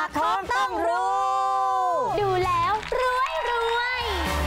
ากท้องต้องรู้ดูแล้วรวยรวย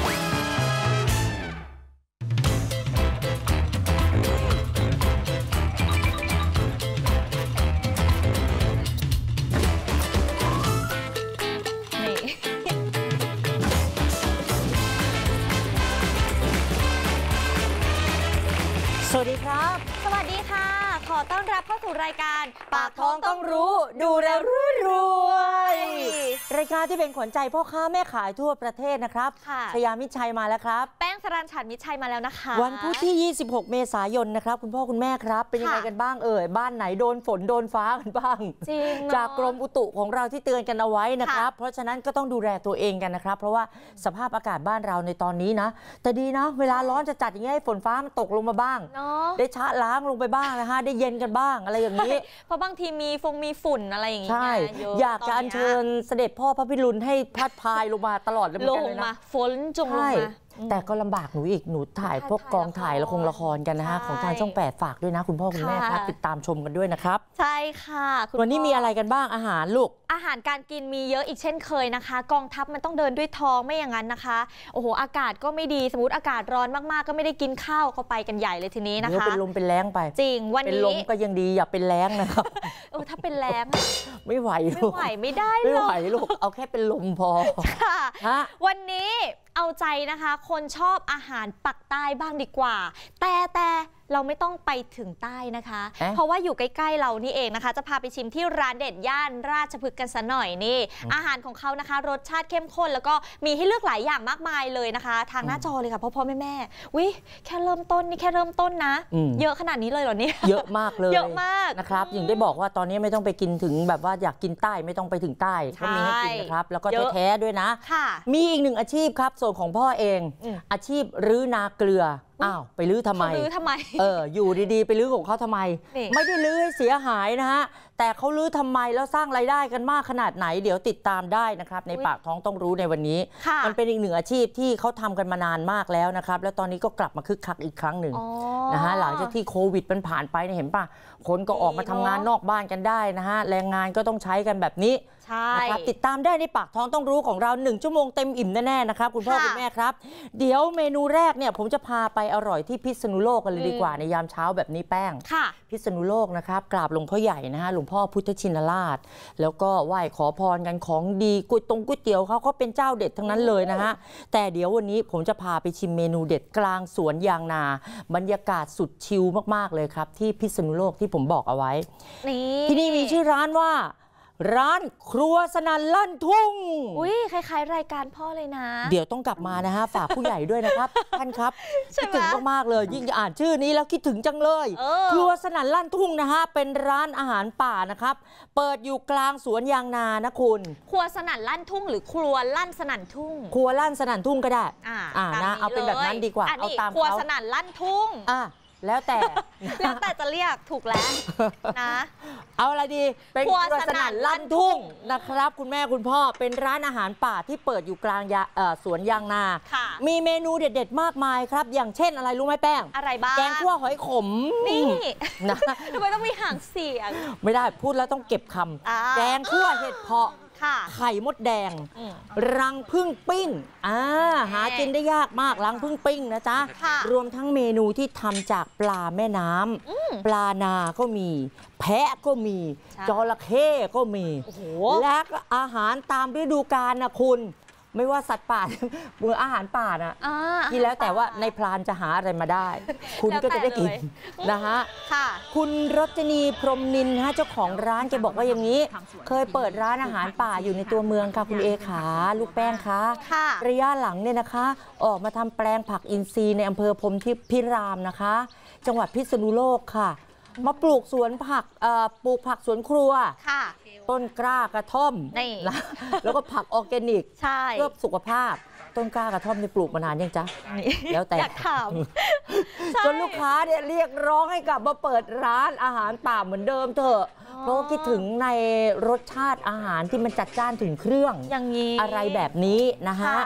สวัสดีครับสวัสดีค่ะขอต้อนรับเข้าสู่รายการปากท้องต้องรู้ดูแลรวยรายการที่เป็นขวัญใจพ่อค้าแม่ขายทั่วประเทศนะครับชยามิตรชัยมาแล้วครับแป้งสรัญฉัตรมิตรชัยมาแล้วนะคะวันพุธที่26เมษายนนะครับคุณพ่อคุณแม่ครับเป็นยังไงกันบ้างบ้านไหนโดนฝนโดนฟ้ากันบ้างจริงจากกรมอุตุของเราที่เตือนกันเอาไว้นะครับเพราะฉะนั้นก็ต้องดูแลตัวเองกันนะครับเพราะว่าสภาพอากาศบ้านเราในตอนนี้นะแต่ดีนะเวลาร้อนจะจัดอย่างนี้ให้ฝนฟ้ามันตกลงมาบ้างได้ชะล้างลงไปบ้างนะฮะได้เย็นกันบ้างอะไรอย่างนี้เพราะบางทีมีฝุ่นอะไรอย่างเงี้ยใช่อยากจะอัญเชิญเสด็จพ่อพระพิรุณให้พัดพายลงมาตลอดเลยลงมาฝนจงลงมาแต่ก็ลำบากหนูอีกหนูถ่ายพวกกองถ่ายละครกันนะฮะของทางช่อง8ฝากด้วยนะคุณพ่อคุณแม่ครับติดตามชมกันด้วยนะครับใช่ค่ะวันนี้มีอะไรกันบ้างอาหารลูกอาหารการกินมีเยอะอีกเช่นเคยนะคะกองทัพมันต้องเดินด้วยท้องไม่อย่างนั้นนะคะโอ้โหอากาศก็ไม่ดีสมมติอากาศร้อนมากๆก็ไม่ได้กินข้าวเข้าไปกันใหญ่เลยทีนี้นะคะเป็นลมเป็นแรงไปจริงวันนี้เป็นลมก็ยังดีอย่าเป็นแรงนะครับถ้าเป็นแรงไม่ไหวไม่ได้ไม่ไหวลูกเอาแค่เป็นลมพอค่ะวันนี้เอาใจนะคะคนชอบอาหารปักใต้บ้างดีกว่าแต่เราไม่ต้องไปถึงใต้นะคะเพราะว่าอยู่ใกล้ๆเรานี่เองนะคะจะพาไปชิมที่ร้านเด็ดย่านราชพฤกษ์กันซะหน่อยนี่อาหารของเขานะคะรสชาติเข้มข้นแล้วก็มีให้เลือกหลายอย่างมากมายเลยนะคะทางหน้าจอเลยค่ะพ่อแม่วิแค่เริ่มต้นนี่แค่เริ่มต้นนะเยอะขนาดนี้เลยเหรอเนี่ยเยอะมากเลยเยอะมากนะครับอย่างได้บอกว่าตอนนี้ไม่ต้องไปกินถึงแบบว่าอยากกินใต้ไม่ต้องไปถึงใต้ก็มีให้กินนะครับแล้วก็แท้ๆด้วยนะมีอีกหนึ่งอาชีพครับส่วนของพ่อเองอาชีพรื้อนาเกลือไปลื้อทำไมอยู่ดีๆไปลื้อของเขาทำไมไม่ได้ลื้อให้เสียหายนะฮะแต่เขาลื้อทำไมแล้วสร้างรายได้กันมากขนาดไหนเดี๋ยวติดตามได้นะครับในปากท้องต้องรู้ในวันนี้มันเป็นอีกหนึ่งอาชีพที่เขาทำกันมานานมากแล้วนะครับแล้วตอนนี้ก็กลับมาคึกคักอีกครั้งหนึ่งนะฮะหลังจากที่โควิดมันผ่านไปเห็นป่ะคนก็ออกมาทำงานนอกบ้านกันได้นะฮะแรงงานก็ต้องใช้กันแบบนี้นะครับติดตามได้ในปากท้องต้องรู้ของเรา1 ชั่วโมงเต็มอิ่มแน่ๆนะครับคุณพ่อคุณแม่ครับเดี๋ยวเมนูแรกเนี่ยผมจะพาไปอร่อยที่พิษณุโลกกันเลยดีกว่าในยามเช้าแบบนี้แป้งพิษณุโลกนะครับกราบหลวงพ่อใหญ่นะฮะหลวงพ่อพุทธชินราชแล้วก็ไหว้ขอพรกันของดีก๋วยเตี๋ยวเขาเป็นเจ้าเด็ดทั้งนั้นเลยนะฮะแต่เดี๋ยววันนี้ผมจะพาไปชิมเมนูเด็ดกลางสวนยางนาบรรยากาศสุดชิลมากๆเลยครับที่พิษณุโลกที่ผมบอกเอาไว้ที่นี่มีชื่อร้านว่าร้านครัวสนั่นลั่นทุ่งคล้ายๆรายการพ่อเลยนะเดี๋ยวต้องกลับมานะฮะฝากผู้ใหญ่ด้วยนะครับ ท่านครับคิดถึงมากๆเลยยิ่งอ่านชื่อนี้แล้วคิดถึงจังเลยครัวสนั่นลั่นทุ่งนะฮะเป็นร้านอาหารป่านะครับเปิดอยู่กลางสวนยางนานะคุณครัวสนั่นลั่นทุ่งหรือครัวลั่นสนั่นทุ่งครัวลั่นสนั่นทุ่งก็ได้นะเอาเป็นแบบนั้นดีกว่าเอาตามเขาครัวสนั่นลั่นทุ่งแล้วแต่จะเรียกถูกแล้วนะเอาอะไรดีเป็นครัวสนั่นลั่นทุ่งนะครับคุณแม่คุณพ่อเป็นร้านอาหารป่าที่เปิดอยู่กลางสวนยางนามีเมนูเด็ดๆมากมายครับอย่างเช่นอะไรรู้ไหมแป้งอะไรบ้างแกงคั่วหอยขมนี่นะทำไมต้องมีหางเสียงไม่ได้พูดแล้วต้องเก็บคำแกงคั่วเห็ดเพาะไข่มดแดงรังผึ้งปิ้งหากินได้ยากมากรังผึ้งปิ้งนะจ๊ะรวมทั้งเมนูที่ทำจากปลาแม่น้ำปลานาก็มีแพะก็มีจระเข้ก็มีและอาหารตามฤดูกาลนะคุณไม่ว่าสัตว์ป่าเมื่ออาหารป่านะที่แล้วแต่ว่าในพรานจะหาอะไรมาได้คุณก็จะได้กินนะฮะคุณรจนีพรหมนินทร์เจ้าของร้านแกบอกว่าอย่างนี้เคยเปิดร้านอาหารป่าอยู่ในตัวเมืองค่ะคุณเอขาลูกแป้งคะระยะหลังเนี่ยนะคะออกมาทำแปลงผักอินทรีย์ในอำเภอพรหมพิรามนะคะจังหวัดพิษณุโลกค่ะมาปลูกสวนผักปลูกผักสวนครัวต้นกล้ากระท่อมแล้วก็ผักออร์แกนิกเพื่อสุขภาพต้นกล้ากระท่อมนี่ปลูกมานานยังจ๊ะแล้วแต่อยากถามจนลูกค้าเนี่ยเรียกร้องให้กลับมาเปิดร้านอาหารป่าเหมือนเดิมเถอะเพราะคิดถึงในรสชาติอาหารที่มันจัดจ้านถึงเครื่องอย่างนี้อะไรแบบนี้นะฮะ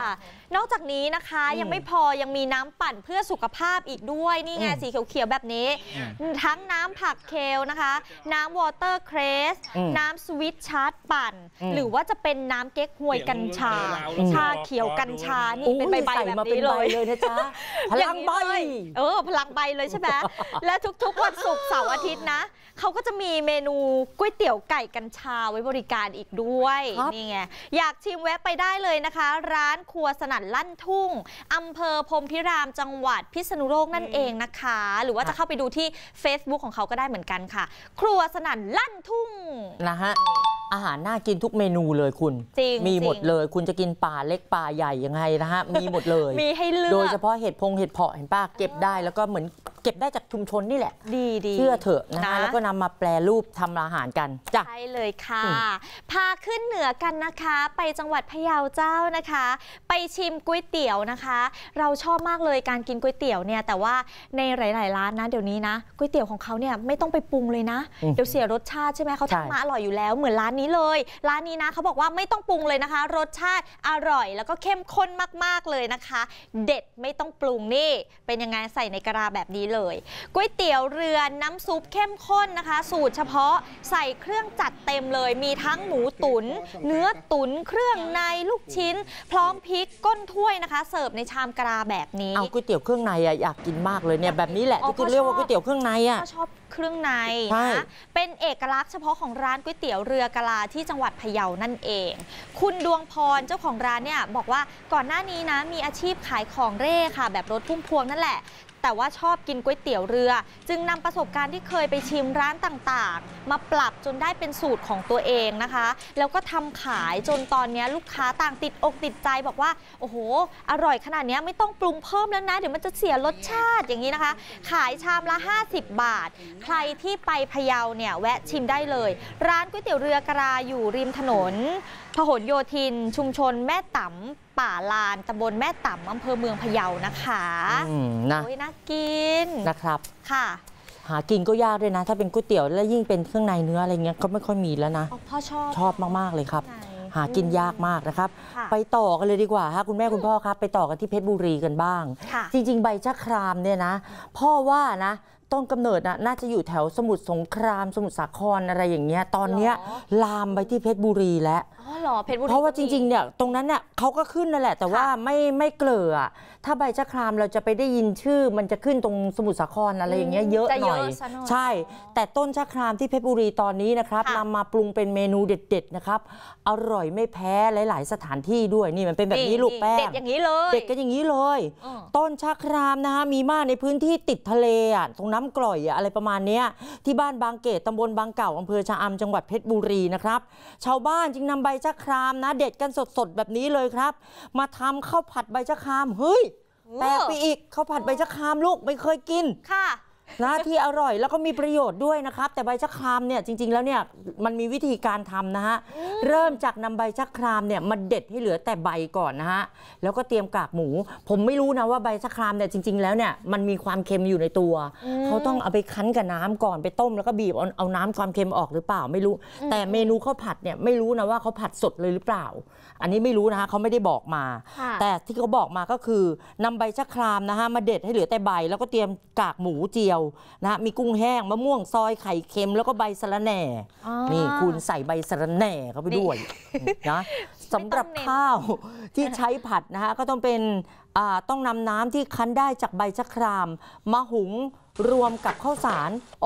นอกจากนี้นะคะยังไม่พอยังมีน้ำปั่นเพื่อสุขภาพอีกด้วยนี่ไงสีเขียวๆแบบนี้ทั้งน้ำผักเคลนะคะน้ำวอเตอร์เครสน้ำสวิตชาร์ตปั่นหรือว่าจะเป็นน้ำเก๊กฮวยกัญชาชาเขียวกัญชานี่เป็นใบแบบนี้เลยนะจ๊ะพลังใบพลังใบเลยใช่ไหมและทุกๆวันศุกร์เสาร์อาทิตย์นะเขาก็จะมีเมนูก๋วยเตี๋ยวไก่กัญชาไว้บริการอีกด้วยนี่ไงอยากชิมแวะไปได้เลยนะคะร้านครัวสนั่นลั่นทุ่งอำเภอพรหมพิรามจังหวัดพิษณุโลกนั่นเองนะคะหรือว่าจะเข้าไปดูที่ Facebook ของเขาก็ได้เหมือนกันค่ะครัวสนั่นลั่นทุ่งนะฮะอาหารน่ากินทุกเมนูเลยคุณมีหมดเลยคุณจะกินป่าเล็กป่าใหญ่ยังไงนะฮะมีหมดเลยมีให้เลือกโดยเฉพาะเห็ดเพาะเห็นป้าเก็บได้แล้วก็เหมือนเก็บได้จากชุมชนนี่แหละดีเชื่อเถอะนะแล้วก็นำมาแปรรูปทำอาหารกันจ้ะใช่เลยค่ะพาขึ้นเหนือกันนะคะไปจังหวัดพะเยาเจ้านะคะไปชิมก๋วยเตี๋ยวนะคะเราชอบมากเลยการกินก๋วยเตี๋ยวเนี่ยแต่ว่าในหลายๆร้านนะเดี๋ยวนี้นะก๋วยเตี๋ยวของเขาเนี่ยไม่ต้องไปปรุงเลยนะเดี๋ยวเสียรสชาติใช่ไหมเขาทำมาอร่อยอยู่แล้วเหมือนร้านนี้เลยร้านนี้นะเขาบอกว่าไม่ต้องปรุงเลยนะคะรสชาติอร่อยแล้วก็เข้มข้นมากๆเลยนะคะเด็ดไม่ต้องปรุงนี่เป็นยังไงใส่ในกระดาษแบบนี้เลยก๋วยเตี๋ยวเรือน้ำซุปเข้มข้นนะคะสูตรเฉพาะใส่เครื่องจัดเต็มเลยมีทั้งหมูตุ๋นเนื้อตุ๋นเครื่องในลูกชิ้นพร้อมพริกก้นถ้วยนะคะเสิร์ฟในชามกระดาษแบบนี้เอาก๋วยเตี๋ยวเครื่องในอยากกินมากเลยเนี่ยแบบนี้แหละที่คุณเรียกว่าก๋วยเตี๋ยวเครื่องในชอบเครื่องในนะเป็นเอกลักษณ์เฉพาะของร้านก๋วยเตี๋ยวเรือกะลาที่จังหวัดพะเยานั่นเองคุณดวงพรเจ้าของร้านเนี่ยบอกว่าก่อนหน้านี้นะมีอาชีพขายของเร่ค่ะแบบรถพุ่มพวงนั่นแหละแต่ว่าชอบกินก๋วยเตี๋ยวเรือจึงนำประสบการณ์ที่เคยไปชิมร้านต่างๆมาปรับจนได้เป็นสูตรของตัวเองนะคะแล้วก็ทำขายจนตอนนี้ลูกค้าต่างติดอกติดใจบอกว่าโอ้โหอร่อยขนาดนี้ไม่ต้องปรุงเพิ่มแล้วนะเดี๋ยวมันจะเสียรสชาติอย่างนี้นะคะขายชามละ50 บาทใครที่ไปพะเยาเนี่ยแวะชิมได้เลยร้านก๋วยเตี๋ยวเรือกะลาอยู่ริมถนนพหลโยธินชุมชนแม่ตั๋มป่าลานตำบลแม่ตั๋มอำเภอเมืองพะเยานะคะนะโอ้ยน่ากินนะครับค่ะหากินก็ยากด้วยนะถ้าเป็นก๋วยเตี๋ยวแล้วยิ่งเป็นเครื่องในเนื้ออะไรเงี้ยก็ไม่ค่อยมีแล้วนะพ่อชอบมากๆเลยครับหากินยากมากนะครับไปต่อกันเลยดีกว่าฮะคุณแม่คุณพ่อครับไปต่อกันที่เพชรบุรีกันบ้างจริงๆใบชะครามเนี่ยนะพ่อว่านะต้นกำเนิดน่าจะอยู่แถวสมุทรสงครามสมุทรสาครอะไรอย่างเงี้ยตอนเนี้ยลามไปที่เพชรบุรีแล้วเพราะว่าจริงๆเนี่ยตรงนั้นเนี่ยเขาก็ขึ้นนั่นแหละแต่ว่าไม่เกลือถ้าใบชะครามเราจะไปได้ยินชื่อมันจะขึ้นตรงสมุทรสาครอะไรอย่างเงี้ยเยอะหน่อยใช่แต่ต้นชะครามที่เพชรบุรีตอนนี้นะครับนำมาปรุงเป็นเมนูเด็ดๆนะครับอร่อยไม่แพ้หลายๆสถานที่ด้วยนี่มันเป็นแบบนี้ลูกแป้งเด็ดอย่างนี้เลยเด็ดกันอย่างนี้เลยต้นชะครามนะฮะมีมากในพื้นที่ติดทะเลตรงน้ำกร่อยอะไรประมาณนี้ที่บ้านบางเกตตำบลบางเก่าอำเภอชะอำจังหวัดเพชรบุรีนะครับชาวบ้านจึงนำใบชะครามนะเด็ดกันสดๆแบบนี้เลยครับมาทำข้าวผัดใบชะครามเฮ้ยแปลกไปอีกข้าวผัดใบชะครามลูกไม่เคยกินค่ะนะที่อร่อยแล้วก็มีประโยชน์ด้วยนะครับแต่ใบชะครามเนี่ยจริงๆแล้วเนี่ยมันมีวิธีการทำนะฮะเริ่มจากนำใบชะครามเนี่ยมาเด็ดให้เหลือแต่ใบก่อนนะฮะแล้วก็เตรียมกากหมูผมไม่รู้นะว่าใบชะครามเนี่ยจริงๆแล้วเนี่ยมันมีความเค็มอยู่ในตัวเขาต้องเอาไปคั้นกับน้ำก่อนไปต้มแล้วก็บีบเอาน้ำความเค็มออกหรือเปล่าไม่รู้แต่เมนูข้าวผัดเนี่ยไม่รู้นะว่าเขาผัดสดเลยหรือเปล่าอันนี้ไม่รู้นะฮะเขาไม่ได้บอกมาแต่ที่เขาบอกมาก็คือนำใบชะครามนะฮะมาเด็ดให้เหลือแต่ใบแล้วก็เตรียมกากหมูเจียวนะมีกุ้งแห้งมะม่วงซอยไข่เค็มแล้วก็ใบสะระแหน่นี่คุณใส่ใบสะระแหน่เข้าไปด้วยนะสำหรับข้าวที่ใช้ผัดนะฮะก็ต้องนำน้ำที่คั้นได้จากใบชะครามมาหุงรวมกับข้าวสารพ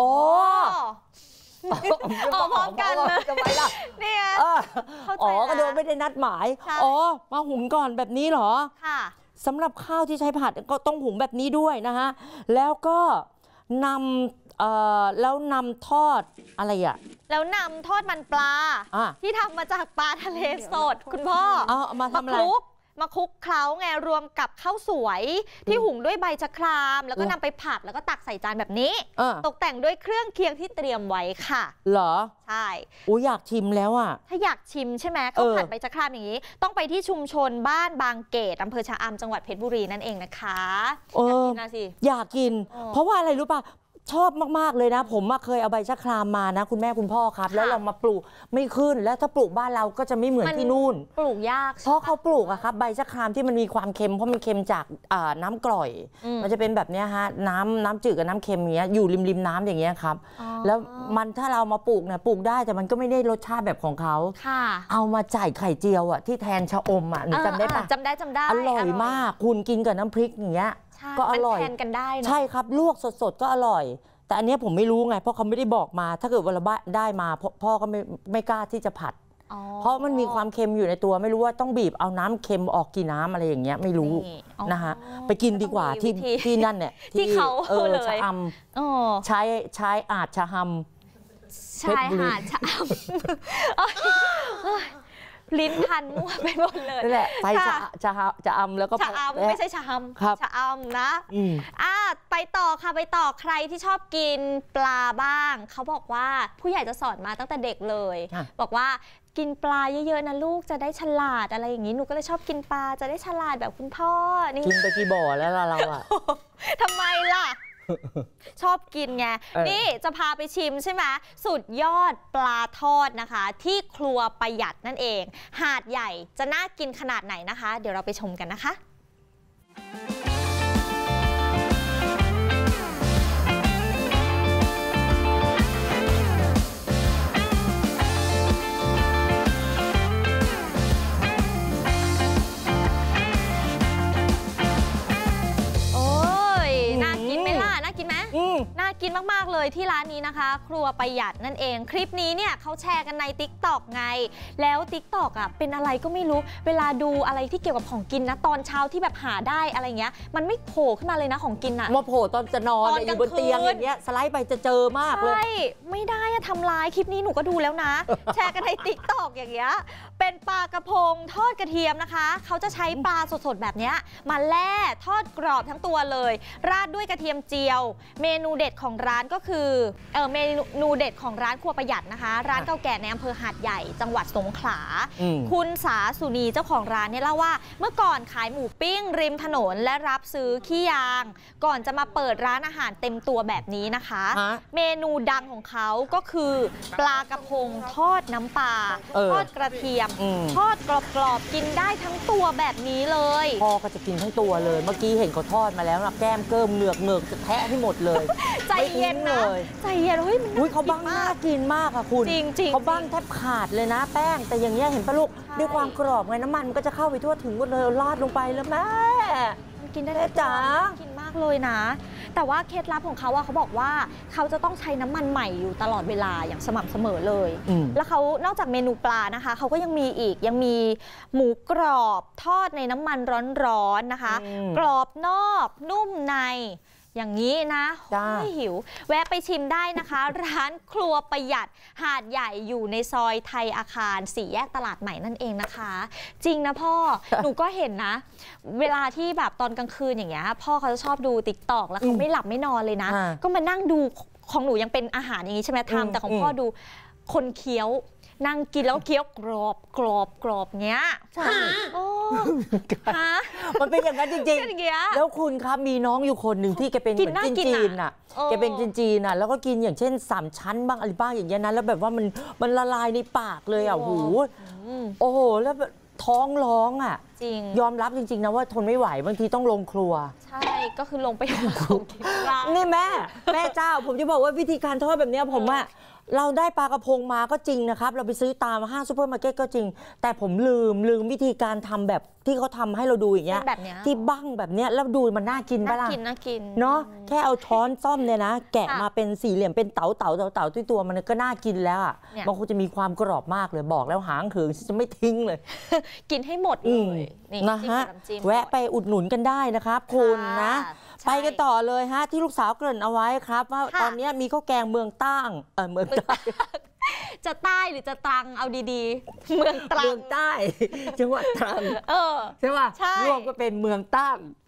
ร้อมกันเลยจะไปล่ะเนี่ยก็โดนไม่ได้นัดหมายมาหุงก่อนแบบนี้เหรอค่ะสำหรับข้าวที่ใช้ผัดก็ต้องหุงแบบนี้ด้วยนะฮะแล้วก็นำทอดอะไรแล้วนำทอดมันปลาที่ทำมาจากปลาทะเลสดคุณพ่อมาทำอะไรมาคลุกเคล้าไงรวมกับข้าวสวยที่หุงด้วยใบชะครามแล้วก็นำไปผัดแล้วก็ตักใส่จานแบบนี้ตกแต่งด้วยเครื่องเคียงที่เตรียมไว้ค่ะเหรอใช่อยากชิมแล้วถ้าอยากชิมใช่ไหมข้าวผัดใบชะครามอย่างนี้ต้องไปที่ชุมชนบ้านบางเกตอำเภอชะอำจังหวัดเพชรบุรีนั่นเองนะคะอยากกินนะสิอยากกินเพราะว่าอะไรรู้ป่ะชอบมากๆเลยนะ ผมเคยเอาใบชะครามมานะคุณแม่คุณพ่อครับแล้วเรามาปลูกไม่ขึ้นแล้วถ้าปลูกบ้านเราก็จะไม่เหมือนที่นู่นปลูกยากเพราะเขาปลูกอะครับใบชะครามที่มันมีความเค็มเพราะมันเค็มจากน้ำกร่อยมันจะเป็นแบบนี้ฮะน้ำจืดกับน้ำเค็มอย่างเงี้ยอยู่ริมน้ำอย่างเงี้ยครับแล้วมันถ้าเรามาปลูกเนี่ยปลูกได้แต่มันก็ไม่ได้รสชาติแบบของเขาเอามาจ่ายไข่เจียวอะที่แทนชะอมอะหนูจำได้ปะจำได้อร่อยมากคุณกินกับน้ำพริกอย่างเงี้ยก็อร่อยแทนกันได้ใช่ครับลวกสดๆก็อร่อยแต่อันนี้ผมไม่รู้ไงเพราะเขาไม่ได้บอกมาถ้าเกิดว่าเราได้มาพ่อก็ไม่กล้าที่จะผัดเพราะมันมีความเค็มอยู่ในตัวไม่รู้ว่าต้องบีบเอาน้ำเค็มออกกี่น้ำอะไรอย่างเงี้ยไม่รู้นะฮะไปกินดีกว่าที่นั่นเนี่ยที่เขาชะอำใช้อาจชะฮำชายหาดชะอำลิ้นพันมั่วไปหมดเลยนั่นแหละไปจะอำแล้วก็ชะอำไม่ใช่ชะอำชะอำนะไปต่อค่ะไปต่อใครที่ชอบกินปลาบ้างเขาบอกว่าผู้ใหญ่จะสอนมาตั้งแต่เด็กเลยบอกว่ากินปลาเยอะๆนะลูกจะได้ฉลาดอะไรอย่างนี้หนูก็เลยชอบกินปลาจะได้ฉลาดแบบคุณพ่อนี่กินไปกี่บ่อแล้วเราอะทำไมล่ะชอบกินไงนี่จะพาไปชิมใช่ไหมสุดยอดปลาทอดนะคะที่ครัวประหยัดนั่นเองหาดใหญ่จะน่ากินขนาดไหนนะคะเดี๋ยวเราไปชมกันนะคะน่ากินมากๆเลยที่ร้านนี้นะคะครัวประหยัดนั่นเองคลิปนี้เนี่ยเขาแชร์กันใน TikTok ไงแล้ว TikTok อ่ะเป็นอะไรก็ไม่รู้เวลาดูอะไรที่เกี่ยวกับของกินนะตอนเช้าที่แบบหาได้อะไรเงี้ยมันไม่โผล่ขึ้นมาเลยนะของกินอ่ะมาโผล่ตอนจะนอนอยู่บนเตียงอย่างเงี้ยสไลด์ไปจะเจอมากเลยใช่ไม่ได้อะทำลายคลิปนี้หนูก็ดูแล้วนะ แชร์กันใน TikTok อย่างเงี้ยเป็นปลากระพงทอดกระเทียมนะคะเขาจะใช้ปลาสดๆแบบเนี้ยมาแล่ทอดกรอบทั้งตัวเลยราดด้วยกระเทียมเจียวเมนูเด็ดของร้านก็คือเมนูเด็ดของร้านครัวประหยัดนะคะร้านเก่าแก่ในอำเภอหาดใหญ่จังหวัดสงขลาคุณสาสุนีเจ้าของร้านเนี่ยเล่าว่าเมื่อก่อนขายหมูปิ้งริมถนนและรับซื้อขี้ยางก่อนจะมาเปิดร้านอาหารเต็มตัวแบบนี้นะคะเมนูดังของเขาก็คือปลากระพงทอดน้ำปลาทอดกระเทียมทอดกรอบๆกินได้ทั้งตัวแบบนี้เลยพ่อก็จะกินทั้งตัวเลยเมื่อกี้เห็นเขาทอดมาแล้วนะแก้มเกิมเหงือกจะแทะให้หมดเลยใจเย็นนะใจเย็นเฮ้ยมันเขาบ้างน่ากินมากค่ะคุณจริงเขาบ้างแทบขาดเลยนะแป้งแต่อย่างเงี้ยเห็นปะลูกด้วยความกรอบไงน้ำมันมันก็จะเข้าไปทั่วถึงหมดเลยราดลงไปแล้วแม่กินได้จ๋ากินมากเลยนะแต่ว่าเคล็ดลับของเขาว่าเขาบอกว่าเขาจะต้องใช้น้ำมันใหม่อยู่ตลอดเวลาอย่างสม่ำเสมอเลยแล้วเขานอกจากเมนูปลานะคะเขาก็ยังมีหมูกรอบทอดในน้ำมันร้อนๆนะคะกรอบนอกนุ่มในอย่างนี้นะไม่หิวแวะไปชิมได้นะคะร้านครัวประหยัดหาดใหญ่อยู่ในซอยไทยอาคาร4 แยกตลาดใหม่นั่นเองนะคะจริงนะพ่อ หนูก็เห็นนะเวลาที่แบบตอนกลางคืนอย่างเงี้ยพ่อเขาจะชอบดูTikTokแล้วเขาไม่หลับไม่นอนเลยนะก็มานั่งดูของหนูยังเป็นอาหารอย่างนี้ใช่ไหมทำแต่ของพ่อดูคนเคี้ยวนั่งกินแล้วเคี้ยวกรอบเงี้ยใช่มันเป็นอย่างนั้นจริงๆแล้วคุณครับมีน้องอยู่คนหนึ่งที่แกเป็นเหมือนจีนอ่ะแกเป็นจีนอ่ะแล้วก็กินอย่างเช่น3 ชั้นบ้างอะไรบ้างอย่างเงี้ยนะแล้วแบบว่ามันละลายในปากเลยอ่ะโอ้โหแล้วท้องร้องอ่ะจริงยอมรับจริงๆนะว่าทนไม่ไหวบางทีต้องลงครัวใช่ก็คือลงไปของกินนี่แม่เจ้าผมจะบอกว่าวิธีการทอดแบบนี้ผมว่าเราได้ปลากระพงมาก็จริงนะครับเราไปซื้อตามห้างซุปเปอร์มาร์เก็ตก็จริงแต่ผมลืมวิธีการทำแบบที่เขาทำให้เราดูอย่างเงี้ยที่บ้างแบบเนี้ยแล้วดูมันน่ากินปะล่ะน่ากินเนาะแค่เอาช้อนซ่อมเนี่ยนะแกะมาเป็นสี่เหลี่ยมเป็นเต๋าที่ตัวมันก็น่ากินแล้วอ่ะมันคงจะมีความกรอบมากเลยบอกแล้วหางเหิงจะไม่ทิ้งเลยกินให้หมดเลยนะฮะแวะไปอุดหนุนกันได้นะครับคุณนะไปกันต่อเลยฮะที่ลูกสาวเกริ่นเอาไว้ครับว่าตอนนี้มีข้าวแกงเมืองใต้จะใต้หรือจะตรังเอาดีๆเมืองใต้จังหวัดตรังใช่ป่ะรวมก็เป็นเมืองใต้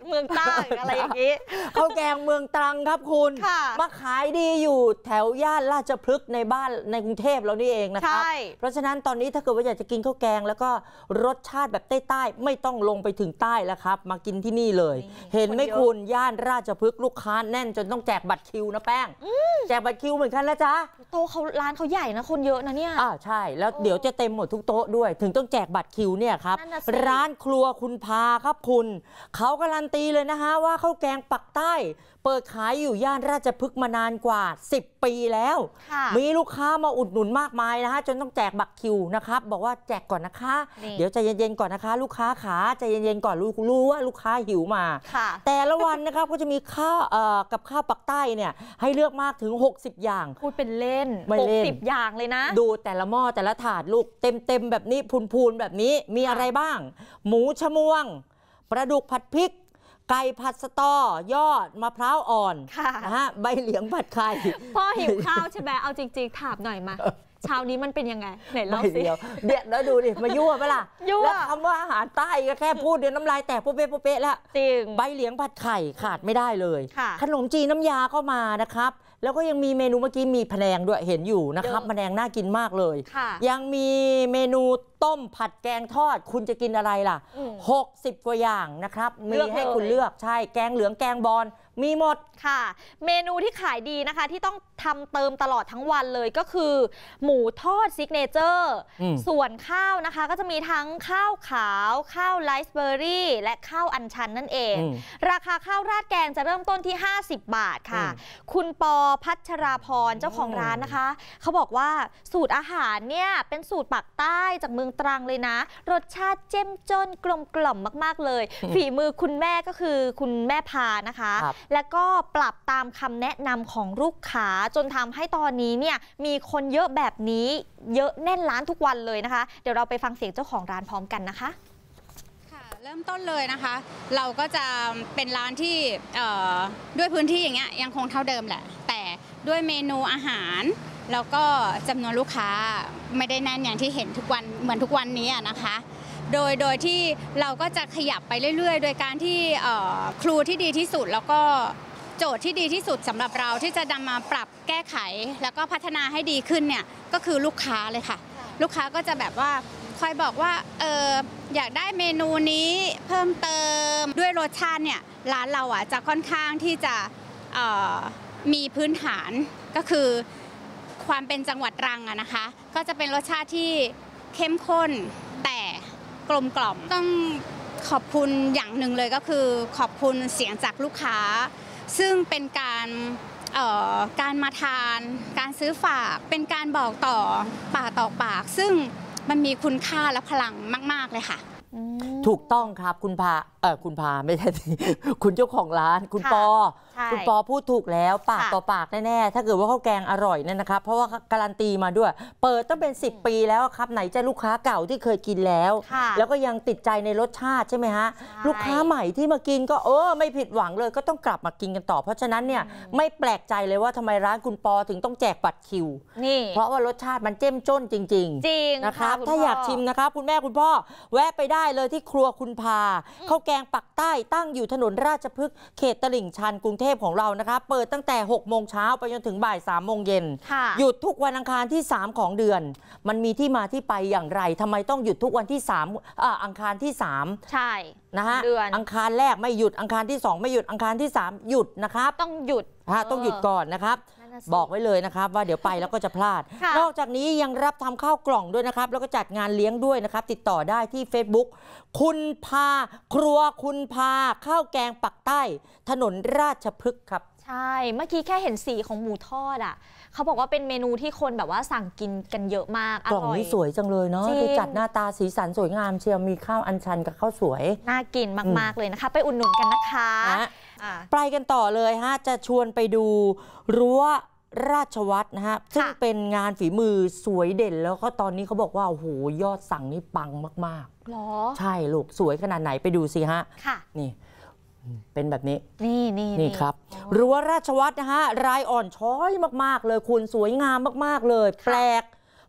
เมืองใต้อะไรอย่างนี้ข้าวแกงเมืองตรังครับคุณมาขายดีอยู่แถวย่านราชพฤกษ์ในบ้านในกรุงเทพเรานี่เองนะครับเพราะฉะนั้นตอนนี้ถ้าเกิดว่าอยากจะกินข้าวแกงแล้วก็รสชาติแบบใต้ๆไม่ต้องลงไปถึงใต้แล้วครับมากินที่นี่เลยเห็นไหมคุณย่านราชพฤกษ์ลูกค้าแน่นจนต้องแจกบัตรคิวนะแป้งแจกบัตรคิวเหมือนกันนะจ๊ะโต๊ะเขาร้านเขาใหญ่นะคนเยอะนะเนี่ยใช่แล้วเดี๋ยวจะเต็มหมดทุกโต๊ะด้วยถึงต้องแจกบัตรคิวเนี่ยครับร้านครัวคุณพาครับคุณเขาการันตีเลยนะฮะว่าข้าวแกงปักใต้เปิดขายอยู่ย่านราชพฤกษ์มานานกว่า10 ปีแล้วมีลูกค้ามาอุดหนุนมากมายนะฮะจนต้องแจกบัตรคิวนะครับบอกว่าแจกก่อนนะคะเดี๋ยวใจเย็นๆก่อนนะคะลูกค้าขาใจเย็นๆก่อนรู้ว่าลูกค้าหิวมาแต่ละวันนะครับก็จะมีข้าวกับข้าวปักใต้เนี่ยให้เลือกมากถึง60อย่างพูดเป็นเล่น60อย่างเลยนะดูแต่ละหม้อแต่ละถาดลูกเต็มแบบนี้พูนๆแบบนี้มีอะไรบ้างหมูชะมวงปลาดุกผัดพริกไก่ผัดสตอยอดมะพร้าวอ่อนนะฮะใบเหลียงผัดไข่พ่อหิวข้าวใช่ไหมเอาจริงๆถามหน่อยมาเช้านี้มันเป็นยังไงไหนเล่าสิเดี๋ยวแล้วดูดิมายั่วปะล่ะแล้วคำว่าอาหารใต้ก็แค่พูดเดี๋ยวน้ำลายแตกโป๊ะแล้วจริงใบเหลียงผัดไข่ขาดไม่ได้เลยขนมจีนน้ำยาเข้ามานะครับแล้วก็ยังมีเมนูเมื่อกี้มีพะแนงด้วยเห็นอยู่นะครับพะแนงน่ากินมากเลยยังมีเมนูต้มผัดแกงทอดคุณจะกินอะไรล่ะ60 กว่าอย่างนะครับมีให้คุณเลือกใช่แกงเหลืองแกงบอลมีหมดค่ะเมนูที่ขายดีนะคะที่ต้องทำเติมตลอดทั้งวันเลยก็คือหมูทอดซิกเนเจอร์ส่วนข้าวนะคะก็จะมีทั้งข้าวขาวข้าวไรซ์เบอร์รี่และข้าวอัญชันนั่นเองราคาข้าวราดแกงจะเริ่มต้นที่50 บาทค่ะคุณปอพัชราพรเจ้าของร้านนะคะเขาบอกว่าสูตรอาหารเนี่ยเป็นสูตรปักใต้จากเมืองตรังเลยนะรสชาติเจ้มจนกลมกล่อมมากๆเลยฝีมือคุณแม่ก็คือคุณแม่พานะคะแล้วก็ปรับตามคำแนะนำของลูกค้าจนทำให้ตอนนี้เนี่ยมีคนเยอะแบบนี้เยอะแน่นร้านทุกวันเลยนะคะเดี๋ยวเราไปฟังเสียงเจ้าของร้านพร้อมกันนะคะค่ะเริ่มต้นเลยนะคะเราก็จะเป็นร้านที่ด้วยพื้นที่อย่างเงี้ยยังคงเท่าเดิมแหละแต่ด้วยเมนูอาหารแล้วก็จำนวนลูกค้าไม่ได้แน่นอย่างที่เห็นทุกวันเหมือนทุกวันนี้นะคะโดยที่เราก็จะขยับไปเรื่อยๆโดยการที่ครูที่ดีที่สุดแล้วก็โจทย์ที่ดีที่สุดสำหรับเราที่จะนำมาปรับแก้ไขแล้วก็พัฒนาให้ดีขึ้นเนี่ยก็คือลูกค้าเลยค่ะลูกค้าก็จะแบบว่าคอยบอกว่าอยากได้เมนูนี้เพิ่มเติมด้วยรสชาติเนี่ยร้านเราจะค่อนข้างที่จะมีพื้นฐานก็คือความเป็นจังหวัดตรังนะคะก็จะเป็นรสชาติที่เข้มข้นแต่กลมกล่อมต้องขอบคุณอย่างหนึ่งเลยก็คือขอบคุณเสียงจากลูกค้าซึ่งเป็นการมาทานการซื้อฝากเป็นการบอกต่อปากต่อปากซึ่งมันมีคุณค่าและพลังมากๆเลยค่ะถูกต้องครับคุณพาไม่ใช่คุณเจ้าของร้านคุณปอพูดถูกแล้วปากต่อปากแน่ๆถ้าเกิดว่าข้าวแกงอร่อยเนี่ยนะครับเพราะว่าการันตีมาด้วยเปิดตั้งเป็น10 ปีแล้วครับไหนจะลูกค้าเก่าที่เคยกินแล้วแล้วก็ยังติดใจในรสชาติใช่ไหมฮะลูกค้าใหม่ที่มากินก็ไม่ผิดหวังเลยก็ต้องกลับมากินกันต่อเพราะฉะนั้นเนี่ยไม่แปลกใจเลยว่าทำไมร้านคุณปอถึงต้องแจกบัตรคิวนี่เพราะว่ารสชาติมันเจ้มจ้นจริงๆนะครับถ้าอยากชิมนะครับคุณแม่คุณพ่อแวะไปได้เลยที่ครัวคุณพาข้าวแกงปักใต้ตั้งอยู่ถนนราชพฤกษ์เขตตลิ่งชันกรุงเทพของเรานะคะเปิดตั้งแต่6 โมงเช้าไปจนถึงบ่าย3 โมงเย็นหยุดทุกวันอังคารที่3ของเดือนมันมีที่มาที่ไปอย่างไรทำไมต้องหยุดทุกวันที่3อังคารที่3ใช่นะฮะอังคารแรกไม่หยุดอังคารที่2ไม่หยุดอังคารที่3หยุดนะครับต้องหยุดก่อนนะครับบอกไว้เลยนะครับว่าเดี๋ยวไปแล้วก็จะพลาดนอกจากนี้ยังรับทำข้าวกล่องด้วยนะครับแล้วก็จัดงานเลี้ยงด้วยนะครับติดต่อได้ที่ Facebook คุณพาครัวคุณพาข้าวแกงปักใต้ถนนราชพฤกษ์ครับใช่เมื่อกี้แค่เห็นสีของหมูทอดเขาบอกว่าเป็นเมนูที่คนแบบว่าสั่งกินกันเยอะมากกล่องนี้สวยจังเลยเนาะคือจัดหน้าตาสีสันสวยงามเชียวมีข้าวอัญชันกับข้าวสวยน่ากินมากๆเลยนะคะไปอุดหนุนกันนะคะไปกันต่อเลยฮะจะชวนไปดูรั้วราชวัตรนะฮะซึ่งเป็นงานฝีมือสวยเด่นแล้วก็ตอนนี้เขาบอกว่าโอ้โหยอดสั่งนี่ปังมากๆหรอใช่ลูกสวยขนาดไหนไปดูสิฮะค่ะนี่เป็นแบบนี้นี่ครับรั้วราชวัตรนะฮะรายอ่อนช้อยมากๆเลยคุณสวยงามมากๆเลยแปลก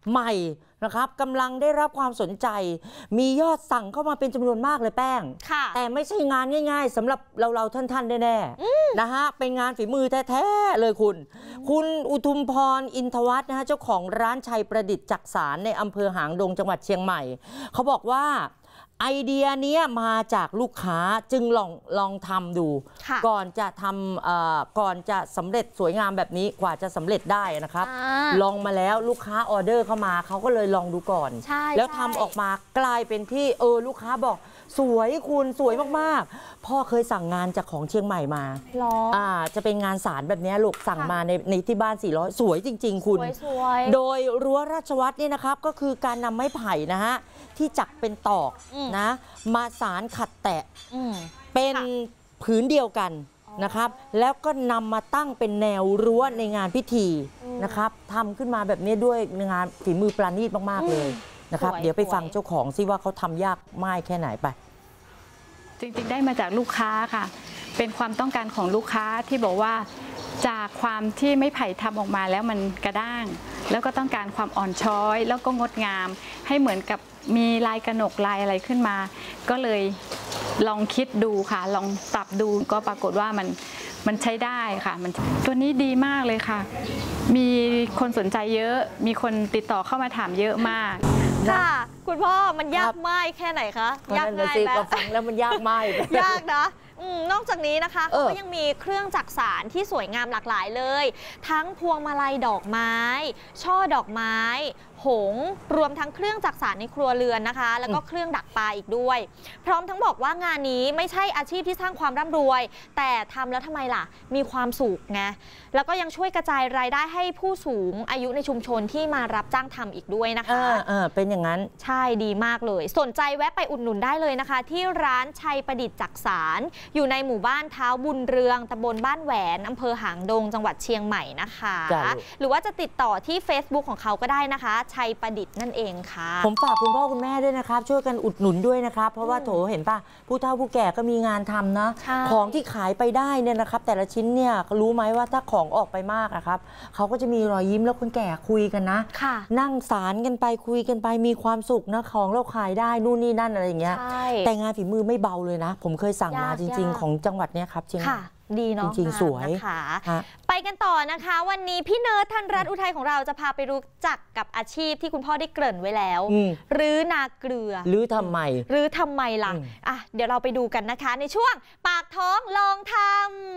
ใหม่นะครับกำลังได้รับความสนใจมียอดสั่งเข้ามาเป็นจำนวนมากเลยแป้งแต่ไม่ใช่งานง่ายๆสำหรับเราท่านๆแน่ๆนะฮะเป็นงานฝีมือแท้ๆเลยคุณอุทุมพรอินทวัฒน์นะฮะเจ้าของร้านชัยประดิษฐ์จักสานในอำเภอหางดงจังหวัดเชียงใหม่เขาบอกว่าไอเดียนี้มาจากลูกค้าจึงลองทำดูก่อนจะก่อนจะสำเร็จสวยงามแบบนี้กว่าจะสำเร็จได้นะครับลองมาแล้วลูกค้าออเดอร์เข้ามาเขาก็เลยลองดูก่อนแล้วทำออกมากลายเป็นที่ลูกค้าบอกสวยคุณสวยมากๆพ่อเคยสั่งงานจากของเชียงใหม่มาจะเป็นงานสารแบบนี้ลูกสั่งมาในที่บ้าน400สวยจริงๆคุณโดยรั้วราชวัตรนี่นะครับก็คือการนำไม้ไผ่นะฮะที่จักเป็นตอกนะมาสารขัดแตะเป็นผืนเดียวกันนะครับแล้วก็นำมาตั้งเป็นแนวรั้วในงานพิธีนะครับทำขึ้นมาแบบนี้ด้วยงานฝีมือประณีตมากๆเลยนะครับเดี๋ยวไปฟังเจ้าของซิว่าเขาทำยากมากแค่ไหนไปจริงๆได้มาจากลูกค้าค่ะเป็นความต้องการของลูกค้าที่บอกว่าจากความที่ไม้ไผ่ทำออกมาแล้วมันกระด้างแล้วก็ต้องการความอ่อนช้อยแล้วก็งดงามให้เหมือนกับมีลายกระหนกลายอะไรขึ้นมาก็เลยลองคิดดูค่ะลองปรับดูก็ปรากฏว่ามันใช้ได้ค่ะตัวนี้ดีมากเลยค่ะมีคนสนใจเยอะมีคนติดต่อเข้ามาถามเยอะมากค่ะคุณพ่อมันยากมากแค่ไหนคะยากง่ายไหมฟังแล้วมันยากมากยากนะนอกจากนี้นะคะเขาก็ยังมีเครื่องจักสานที่สวยงามหลากหลายเลยทั้งพวงมาลัยดอกไม้ช่อดอกไม้หงรวมทั้งเครื่องจักสานในครัวเรือนนะคะแล้วก็เครื่องดักปลาอีกด้วยพร้อมทั้งบอกว่างานนี้ไม่ใช่อาชีพที่สร้างความร่ำรวยแต่ทำแล้วทำไมล่ะมีความสุขไงแล้วก็ยังช่วยกระจายรายได้ให้ผู้สูงอายุในชุมชนที่มารับจ้างทำอีกด้วยนะคะเป็นอย่างนั้นใช่ดีมากเลยสนใจแวะไปอุดหนุนได้เลยนะคะที่ร้านชัยประดิษฐ์จักสานอยู่ในหมู่บ้านเท้าบุญเรืองตำบลบ้านแหวนอำเภอหางดงจังหวัดเชียงใหม่นะคะหรือว่าจะติดต่อที่ Facebook ของเขาก็ได้นะคะชัยประดิษฐ์นั่นเองค่ะผมฝากคุณพ่อคุณแม่ด้วยนะครับช่วยกันอุดหนุนด้วยนะครับเพราะว่าโถเห็นป่ะผู้เฒ่าผู้แก่ก็มีงานทำนะของที่ขายไปได้เนี่ยนะครับแต่ละชิ้นเนี่ยรู้ไหมว่าถ้าของออกไปมากนะครับเขาก็จะมีรอยยิ้มแล้วคนแก่คุยกันนะนั่งสารกันไปคุยกันไปมีความสุขนะของเราขายได้นู่นนี่นั่นอะไรอย่างเงี้ยแต่งานฝีมือไม่เบาเลยนะผมเคยสั่งมาจริงๆของจังหวัดเนี้ยครับเชียงใหม่ดีเนาะจริงๆสวยนะคะไปกันต่อนะคะวันนี้พี่เนิร์ดธัญรัตน์อุทัยของเราจะพาไปรู้จักกับอาชีพที่คุณพ่อได้เกริ่นไว้แล้วรื้อนาเกลือรื้อทำไมล่ะเดี๋ยวเราไปดูกันนะคะในช่วงปากท้องลองทำ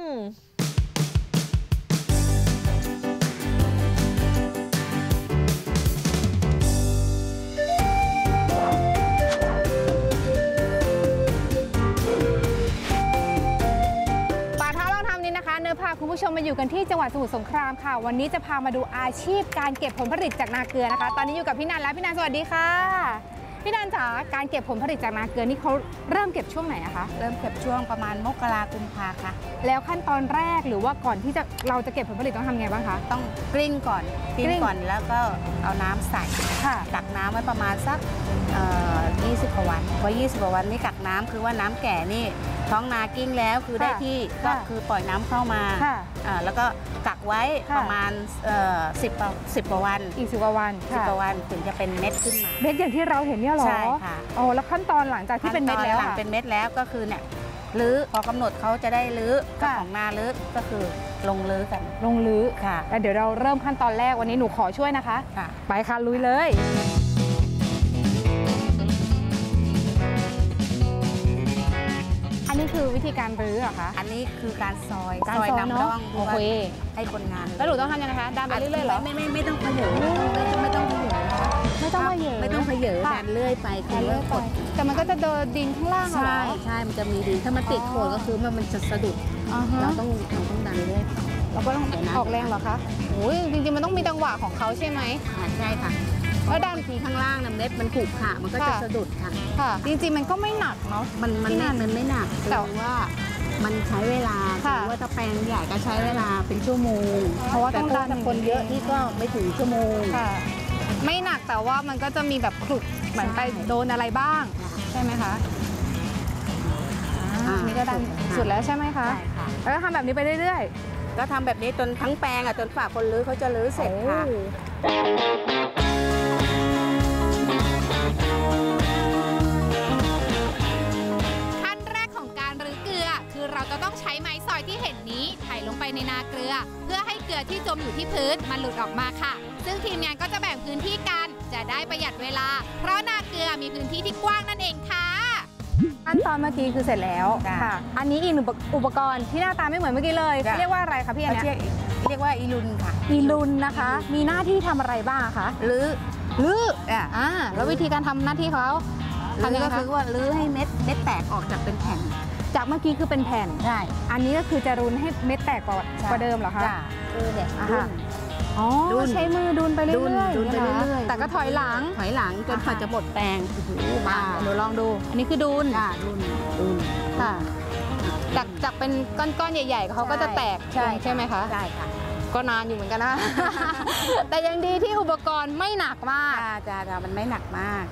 พาคุณผู้ชมมาอยู่กันที่จังหวัดสมุทรสงครามค่ะวันนี้จะพามาดูอาชีพการเก็บผลผลิตจากนาเกลือนะคะตอนนี้อยู่กับพี่นันแล้วพี่นันสวัสดีค่ะพี่นันจ๋าการเก็บผลผลิตจากนาเกลือนี่เขาเริ่มเก็บช่วงไหนอะคะเริ่มเก็บช่วงประมาณมกราคมกุมภาค่ะแล้วขั้นตอนแรกหรือว่าก่อนที่เราจะเก็บผลผลิตต้องทำไงบ้างคะต้องกลิ้งก่อนแล้วก็เอาน้ำใส่กักน้ำไว้ประมาณสัก20 กว่าวันพอ20 กว่าวันนี้กักน้ำคือว่าน้ำแก่นี่ท้องนากิ้งแล้วคือได้ที่ก็คือปล่อยน้ำเข้ามาแล้วก็กักไว้ประมาณ10 กว่าวันอีก10 กว่าวันถึงจะเป็นเม็ดขึ้นมาเม็ดอย่างที่เราเห็นเนี่ยหรอใช่ค่ะอ๋อแล้วขั้นตอนหลังจากที่เป็นเม็ดแล้วเป็นเม็ดแล้วก็คือเนี่ยรื้อพอกำหนดเขาจะได้รื้อของนารื้อก็คือลงรื้อกันลงรื้อค่ะแล้วเดี๋ยวเราเริ่มขั้นตอนแรกวันนี้หนูขอช่วยนะคะไปค่ะลุยเลยอันนี้คือวิธีการรื้อเหรอคะอันนี้คือการซอยนำร่องโอเคให้คนงานแล้วหนูต้องทำยังไงคะดันไปเรื่อยๆเหรอไม่ต้องเขย่อไม่ต้องเขย่อไม่ต้องเขย่อดันเลื่อยไปคือเลื่อยไปแต่มันก็จะเดินดินข้างล่างใช่มันจะมีดินถ้ามันติดโคนก็คือมันจะสะดุดเราต้องดันเลื่อยเราก็ต้องออกแรงเหรอคะโอ้ยจริงๆมันต้องมีจังหวะของเขาใช่ไหมใช่ค่ะแล้วดันทีข้างล่างเม็ดมันขูดขามันก็จะสะดุดค่ะจริงๆมันก็ไม่หนักเนาะมันไม่หนักแต่ว่ามันใช้เวลาคือว่าถ้าแปลงใหญ่ก็ใช้เวลาเป็นชั่วโมงเพราะว่าต้องดันคนเยอะนี่ก็ไม่ถึงชั่วโมงไม่หนักแต่ว่ามันก็จะมีแบบขลุกเหมือนไปโดนอะไรบ้างใช่ไหมคะนี่ก็ดันสุดแล้วใช่ไหมคะแล้วก็ทำแบบนี้ไปเรื่อยๆก็ทำแบบนี้จนทั้งแปลงจนฝ่าคนรื้อเขาจะรื้อเสร็จค่ะพื้นมันหลุดออกมาค่ะซึ่งทีมงานก็จะแบ่งพื้นที่กันจะได้ประหยัดเวลาเพราะนาเกลือมีพื้นที่ที่กว้างนั่นเองค่ะขั้นตอนเมื่อกี้คือเสร็จแล้วค่ะอันนี้อีกหนึ่งอุปกรณ์ที่หน้าตาไม่เหมือนเมื่อกี้เลยเรียกว่าอะไรคะพี่อันนี้เรียกว่าอีลุนค่ะอีลุนนะคะมีหน้าที่ทำอะไรบ้างคะลื้อแล้ววิธีการทำหน้าที่เขาทำยังไงก็คือว่าลื้อให้เม็ดแตกออกจากเป็นแผ่นจากเมื่อกี้คือเป็นแผ่นใช่อันนี้ก็คือจะรุนให้เม็ดแตกกว่าเดิมเหรอคะคือเนี่ยใช้มือดุนไปเรื่อยๆแต่ก็ถอยหลังจนกว่าจะหมดแปรงมาหนูลองดูอันนี้คือดุนค่ะจากเป็นก้อนๆใหญ่ๆเขาก็จะแตกใช่ไหมคะใช่ค่ะก็นานอยู่เหมือนกันนะแต่ยังดีที่อุปกรณ์ไม่หนักมากมันไม่หนักมาก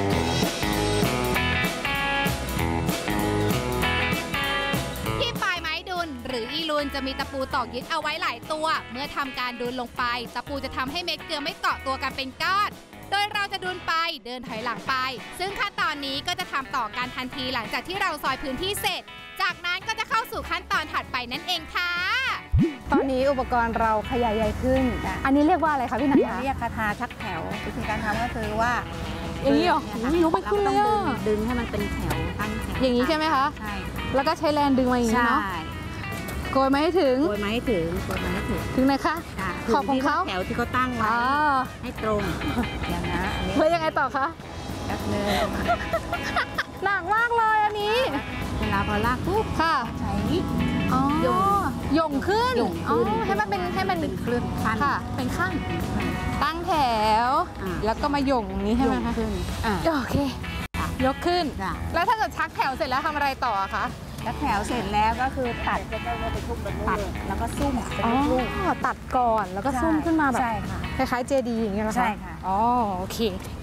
ที่ปลายไม้ดุลหรืออีลุนจะมีตะปูตอกยึดเอาไว้หลายตัวเมื่อทำการดุลลงไปตะปูจะทำให้เม็ดเกลือไม่เกาะตัวกันเป็นก้อนโดยเราจะดุลไปเดินถอยหลังไปซึ่งขั้นตอนนี้ก็จะทำต่อการทันทีหลังจากที่เราซอยพื้นที่เสร็จจากนั้นก็จะเข้าสู่ขั้นตอนถัดไปนั่นเองค่ะตอนนี้อุปกรณ์เราขยายใหญ่ขึ้นอันนี้เรียกว่าอะไรคะพี่นันเรียกคาถาชักแถววิธีการทำก็คือว่าอย่างนี้หรอยกไปขึ้นเลยดึงให้มันเป็นแถวตั้งแถวอย่างนี้ใช่ไหมคะใช่แล้วก็ใช้แรงดึงมาอย่างนี้เนาะโกยมาให้ถึงถึงไหนคะขอบของเขาแถวที่เขาตั้งไว้ให้ตรงอย่างนั้นแล้วยังไงต่อคะแบบนึงหนักมากเลยอันนี้เวลาพอลากปุ๊บค่ะใช้หย่งขึ้นให้มันเป็นเคลื่อนขั้นค่ะเป็นขั้นตั้งแถวแล้วก็มาหย่งอย่างนี้ใช่ไหมคะโอเคยกขึ้นแล้วถ้าเกิดชักแถวเสร็จแล้วทำอะไรต่อคะชักแถวเสร็จแล้วก็คือตัดแล้วก็ซุ่มเป็นลูกตัดก่อนแล้วก็ซุ่มขึ้นมาแบบใช่ค่ะคล้ายๆเจดีย์อย่างเงี้ยเหรอคะใช่ค่ะโอเค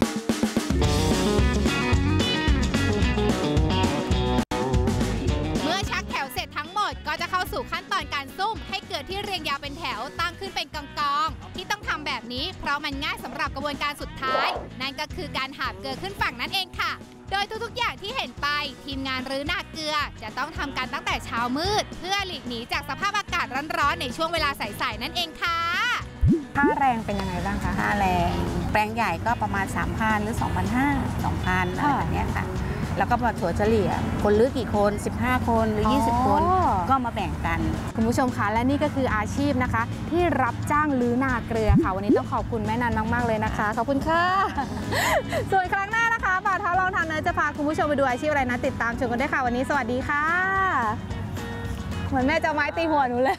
ก็จะเข้าสู่ขั้นตอนการซุ่มให้เกิดที่เรียงยาวเป็นแถวตั้งขึ้นเป็นกองๆที่ต้องทำแบบนี้เพราะมันง่ายสำหรับกระบวนการสุดท้ายนั่นก็คือการหาบเกลือขึ้นฝั่งนั่นเองค่ะโดยทุกๆอย่างที่เห็นไปทีมงานรื้อนาเกลือจะต้องทำกันตั้งแต่เช้ามืดเพื่อหลีกหนีจากสภาพอากาศร้อนๆในช่วงเวลาสายๆนั่นเองค่ะค่าแรงเป็นยังไงบ้างคะค่าแรงแปลงใหญ่ก็ประมาณ 3,000 หรือ 2,500 อะไรแบบนี้ค่ะแล้วก็มาถั่วเฉลี่ยคนรื้อกี่คน15 คนหรือ20 คนก็มาแบ่งกันคุณผู้ชมคะและนี่ก็คืออาชีพนะคะที่รับจ้างรื้อนาเกลือค่ะวันนี้ต้องขอบคุณแม่นันมากๆเลยนะคะขอบคุณค่ะส่วนครั้งหน้านะคะบ่าวเท้าลองทำเนยจะพาคุณผู้ชมไปดูอาชีพอะไรนะติดตามชมกันได้ค่ะวันนี้สวัสดีค่ะเหมือนแม่จะไม้ตีหัวหนูเลย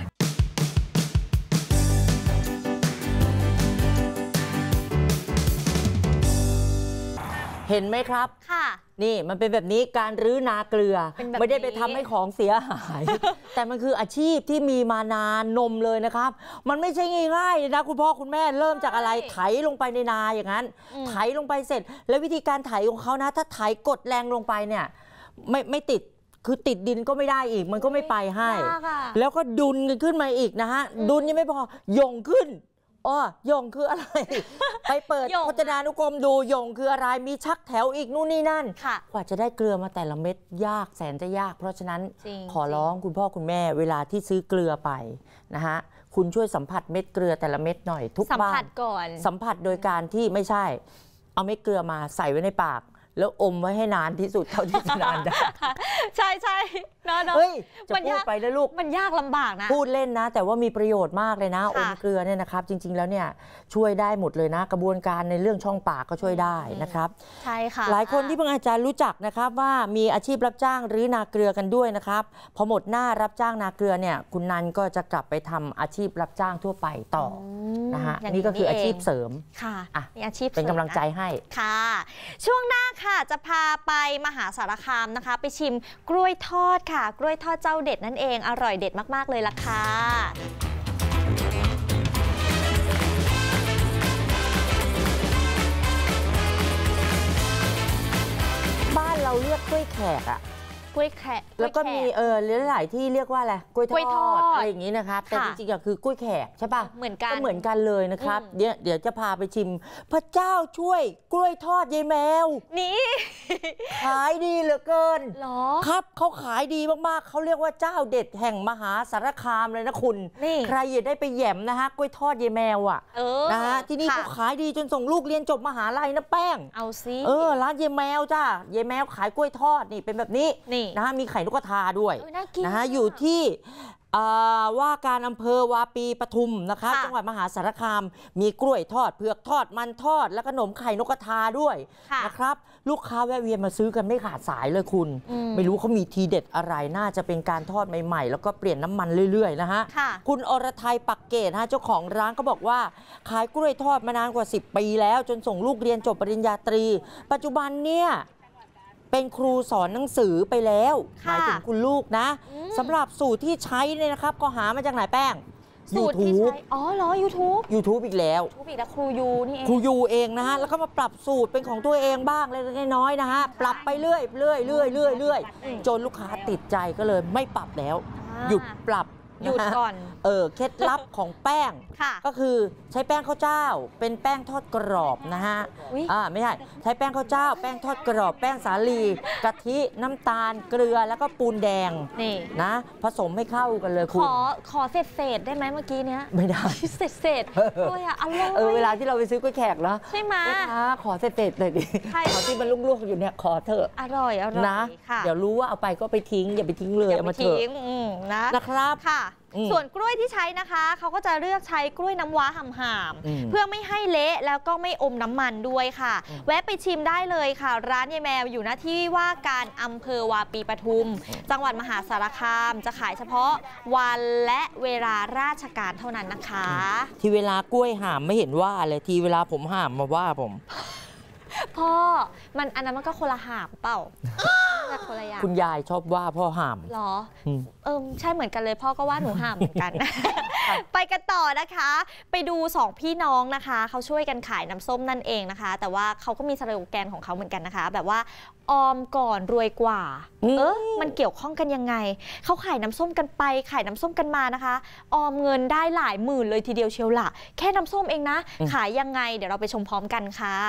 เห็นไหมครับค่ะนี่มันเป็นแบบนี้การรื้อนาเกลือไม่ได้ไปทำให้ของเสียหายแต่มันคืออาชีพที่มีมานานนมเลยนะครับมันไม่ใช่ง่ายๆนะคุณพ่อคุณแม่เริ่มจากอะไรไถลงไปในนาอย่างนั้นไถลงไปเสร็จแล้ววิธีการไถของเขานะถ้าไถกดแรงลงไปเนี่ยไม่ติดคือติดดินก็ไม่ได้อีกมันก็ไม่ไปให้แล้วก็ดุนกันขึ้นมาอีกนะฮะดุนยังไม่พอหย่งขึ้นหย่งคืออะไรไปเปิดพจนานุกรมดูหย่งคืออะไรมีชักแถวอีกนู่นนี่นั่นกว่าจะได้เกลือมาแต่ละเม็ดยากแสนจะยากเพราะฉะนั้นขอร้องคุณพ่อคุณแม่เวลาที่ซื้อเกลือไปนะฮะคุณช่วยสัมผัสเม็ดเกลือแต่ละเม็ดหน่อยทุกบ้านสัมผัสก่อนสัมผัสโดยการที่ไม่ใช่เอาเม็ดเกลือมาใส่ไว้ในปากแล้วอมไว้ให้นานที่สุดเท่าที่จะนานได้ใช่ใช่เนาะเฮ้ยจะพูดไปแล้วลูกมันยากลำบากนะพูดเล่นนะแต่ว่ามีประโยชน์มากเลยนะอมเกลือเนี่ยนะครับจริงๆแล้วเนี่ยช่วยได้หมดเลยนะกระบวนการในเรื่องช่องปากก็ช่วยได้นะครับใช่ค่ะหลายคนที่เพิ่งอาจารย์รู้จักนะครับว่ามีอาชีพรับจ้างรื้อนาเกลือกันด้วยนะครับพอหมดหน้ารับจ้างนาเกลือเนี่ยคุณนันก็จะกลับไปทำอาชีพรับจ้างทั่วไปต่อนะฮะนี่ก็คืออาชีพเสริมค่ะมีอาชีพเป็นกำลังใจให้ค่ะช่วงหน้าค่ะจะพาไปมหาสารคามนะคะไปชิมกล้วยทอดค่ะกล้วยทอดเจ้าเด็ดนั่นเองอร่อยเด็ดมากๆเลยล่ะค่ะบ้านเราเรียกกล้วยแขกอะกล้วยแขกแล้วก็มีหลายที่เรียกว่าอะไรกล้วยทอดอะไรอย่างนี้นะครับแต่จริงๆก็คือกล้วยแขกใช่ป่ะเหมือนกันก็เหมือนกันเลยนะครับเดี๋ยวจะพาไปชิมพระเจ้าช่วยกล้วยทอดยายแมวนี่ขายดีเหลือเกินหรอครับเขาขายดีมากๆเขาเรียกว่าเจ้าเด็ดแห่งมหาสารคามเลยนะคุณใครอยากได้ไปแหย่มนะฮะกล้วยทอดยายแมวอ่ะนะฮะที่นี่เขาขายดีจนส่งลูกเรียนจบมหาลัยนะแป้งเอาซิร้านยายแมวจ้ายายแมวขายกล้วยทอดนี่เป็นแบบนี้นะฮะมีไข่นกกระทาด้วยนะฮะอยู่ที่ว่าการอำเภอวาปีปทุมนะคะจังหวัดมหาสารคามมีกล้วยทอดเผือกทอดมันทอดและขนมไข่นกกระทาด้วยนะครับลูกค้าแวะเวียนมาซื้อกันไม่ขาดสายเลยคุณไม่รู้เขามีทีเด็ดอะไรน่าจะเป็นการทอดใหม่ๆแล้วก็เปลี่ยนน้ำมันเรื่อยๆนะฮะคุณอรทัยปักเกตฮะเจ้าของร้านก็บอกว่าขายกล้วยทอดมานานกว่า10 ปีแล้วจนส่งลูกเรียนจบปริญญาตรีปัจจุบันเนี่ยเป็นครูสอนหนังสือไปแล้วหมายถึงคุณลูกนะสำหรับสูตรที่ใช้เนี่ยนะครับก็หามาจากไหนแป้งสูตรที่ใช้อ๋อเหรอ YouTube อีกแล้วครูยูนี่เองครูยูเองนะฮะแล้วก็มาปรับสูตรเป็นของตัวเองบ้างเล็กๆน้อยๆนะฮะปรับไปเรื่อยจนลูกค้าติดใจก็เลยไม่ปรับแล้วหยุดปรับหยุดก่อนเคล็ดลับของแป้งก็คือใช้แป้งข้าวเจ้าเป็นแป้งทอดกรอบนะฮะไม่ใช่ใช้แป้งข้าวเจ้าแป้งทอดกรอบแป้งสาลีกะทิน้ำตาลเกลือแล้วก็ปูนแดงนะผสมให้เข้ากันเลยคุณขอเศษได้ไหมเมื่อกี้เนี้ยไม่ได้เศษด้วยอร่อยเวลาที่เราไปซื้อกล้วยแขกเนาะใช่ไหมขอเศษเลยดิขอที่มันลวกๆอยู่เนี่ยขอเถอะอร่อยนะเดี๋ยวรู้ว่าเอาไปก็ไปทิ้งอย่าไปทิ้งเลยเอามาเถอะนะครับค่ะส่วนกล้วยที่ใช้นะคะเขาก็จะเลือกใช้กล้วยน้ำว้าห่ามๆเพื่อไม่ให้เละแล้วก็ไม่อมน้ำมันด้วยค่ะแวะไปชิมได้เลยค่ะร้านยายแมวอยู่หน้าที่ว่าการอำเภอวาปีปทุมจังหวัดมหาสารคามจะขายเฉพาะวันและเวลาราชการเท่านั้นนะคะที่เวลากล้วยห่ามไม่เห็นว่าเลยทีเวลาผมห่ามมาว่าผมพ่ออันนั้นมันก็คนละหามเปล่าคนละอย่างคุณยายชอบว่าพ่อห่ามหรอใช่เหมือนกันเลยพ่อก็ว่าหนูห่ามเหมือนกัน ไปกันต่อนะคะไปดู2พี่น้องนะคะเขาช่วยกันขายน้ำส้มนั่นเองนะคะแต่ว่าเขาก็มีสโลแกนของเขาเหมือนกันนะคะแบบว่าออมก่อนรวยกว่ามันเกี่ยวข้องกันยังไงเขาขายน้ำส้มกันไปขายน้ำส้มกันมานะคะออมเงินได้หลายหมื่นเลยทีเดียวเชียวล่ะแค่น้ำส้มเองนะขายยังไงเดี๋ยวเราไปชมพร้อมกันค่ะ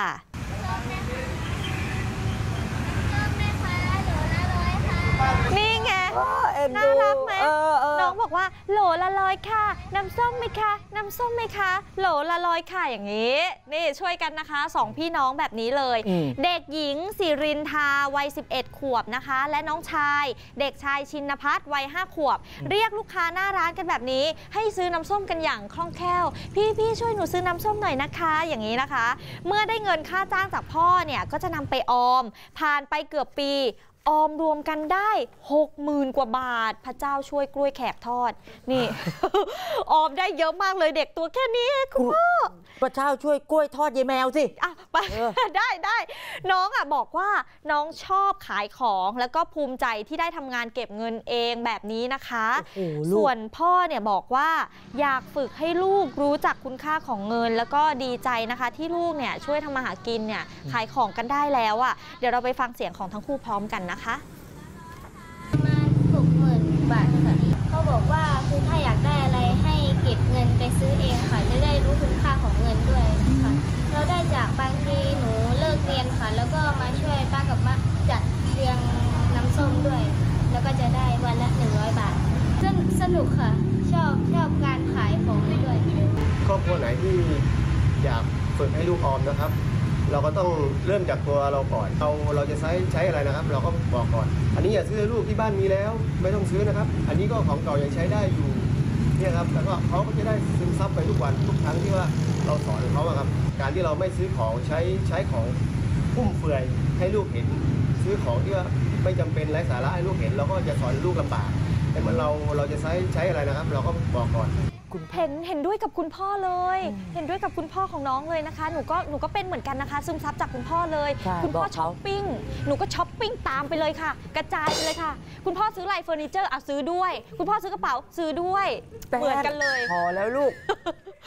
นี่ไงน่ารักไหมน้องบอกว่าโหลละ100ค่ะน้ำส้มไหมคะน้ำส้มไหมคะโหลละ100ค่ะอย่างนี้นี่ช่วยกันนะคะ2พี่น้องแบบนี้เลยเด็กหญิงสิรินทาวัย11 ขวบนะคะและน้องชายเด็กชายชินภัทรวัย5 ขวบเรียกลูกค้าหน้าร้านกันแบบนี้ให้ซื้อน้ำส้มกันอย่างคล่องแคล่วพี่ช่วยหนูซื้อน้ำส้มหน่อยนะคะอย่างนี้นะคะเมื่อได้เงินค่าจ้างจากพ่อเนี่ยก็จะนำไปออมผ่านไปเกือบปีออมรวมกันได้ 60,000 กว่าบาทพระเจ้าช่วยกล้วยแขกทอดนี่ ออมได้เยอะมากเลยเด็กตัวแค่นี้คุณพ่อพระเจ้าช่วยกล้วยทอดยายแมวสิไปได้น้องบอกว่าน้องชอบขายของแล้วก็ภูมิใจที่ได้ทำงานเก็บเงินเองแบบนี้นะคะส่วนพ่อเนี่ยบอกว่าอยากฝึกให้ลูกรู้จักคุณค่าของเงินแล้วก็ดีใจนะคะที่ลูกเนี่ยช่วยทำมาหากินเนี่ยขายของกันได้แล้วเดี๋ยวเราไปฟังเสียงของทั้งคู่พร้อมกันนะคะประมาณ 60,000 บาทค่ะเขาบอกว่าคือถ้าอยากได้อะไรให้เก็บเงินไปซื้อเองค่ะจะได้รู้คุณค่าของเงินด้วยค่ะเราได้จากบางทีหนูเลิกเรียนค่ะแล้วก็มาช่วยป้ากับมาจัดเรียงน้ำส้มด้วยแล้วก็จะได้วันละ100 บาทซึ่งสนุกค่ะชอบการขายของด้วยครอบครัวไหนที่อยากฝึกให้ลูกออมนะครับเราก็ต้องเริ่มจากตัวเราก่อนเราจะใช้อะไรนะครับเราก็บอกก่อนอันนี้อย่าซื้อลูกที่บ้านมีแล้วไม่ต้องซื้อนะครับอันนี้ก็ของเก่ายังใช้ได้อยู่เนี่ยครับแล้วก็เขาก็จะได้ซึมซับไปทุกวันทุกครั้งที่ว่าเราสอนเขาครับการที่เราไม่ซื้อของใช้ของฟุ่มเฟือยให้ลูกเห็นซื้อของที่ว่าไม่จำเป็นไร้สาระให้ลูกเห็นเราก็จะสอนลูกลำบากแต่เหมือนเราจะใช้อะไรนะครับเราก็บอกก่อนเห็นด้วยกับคุณพ่อเลยเห็นด้วยกับคุณพ่อของน้องเลยนะคะหนูก็เป็นเหมือนกันนะคะซึมซับจากคุณพ่อเลยคุณพ่อช้อปปิ้งหนูก็ช้อปปิ้งตามไปเลยค่ะกระจายไปเลยค่ะคุณพ่อซื้ออะไรเฟอร์นิเจอร์ซื้อด้วยคุณพ่อซื้อกระเป๋าซื้อด้วยเหมือนกันเลยพอแล้วลูก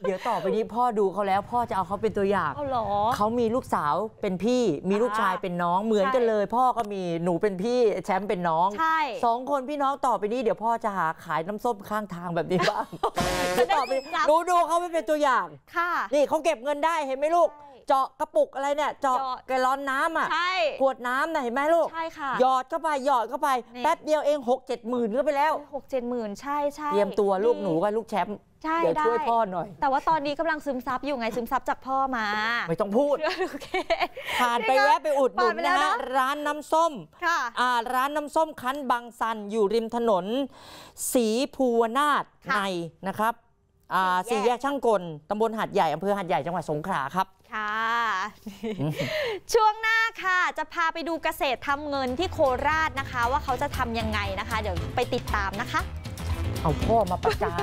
เดี๋ยวต่อไปนี้พ่อดูเขาแล้วพ่อจะเอาเขาเป็นตัวอย่างเอาเหรอเขามีลูกสาวเป็นพี่มีลูกชายเป็นน้องเหมือนกันเลย พ่อก็มีหนูเป็นพี่แชมป์เป็นน้องใช่ 2 คนพี่น้องต่อไปนี้เดี๋ยวพ่อจะหาขายน้ำส้มข้างทางแบบนี้บ้างเดี๋ยวต่อไปหนูดูเขาไม่เป็นตัวอย่างค่ะนี่เขาเก็บเงินได้เห็นไหมลูกเจาะกระปุกอะไรเนี่ยเจาะแกลลอนน้ำอ่ะใช่ขวดน้ำน่ะเห็นไหมลูกใช่ค่ะหยอดเข้าไปแป๊บเดียวเอง6-7 หมื่นก็ไปแล้ว 6-7 หมื่นใช่ใช่เตรียมตัวลูกหนูกับลูกแชมป์ใช่เดี๋ยวได้ช่วยพ่อหน่อยแต่ว่าตอนนี้กำลังซึมซับอยู่ไงซึมซับจากพ่อมาไม่ต้องพูดโอเคผ่านไปแวะไปอุดหนุนนะฮะร้านน้ำส้มค่ะร้านน้ำส้มคั้นบางซันอยู่ริมถนนศรีภูวนาถในนะครับสี่แยกช่างกลตำบลหาดใหญ่อำเภอหาดใหญ่จังหวัดสงขลาครับค่ะ ช่วงหน้าค่ะจะพาไปดูเกษตรทำเงินที่โคราชนะคะ ว่าเขาจะทำยังไงนะคะ เดี๋ยวไปติดตามนะคะเอาพ่อมาประจาน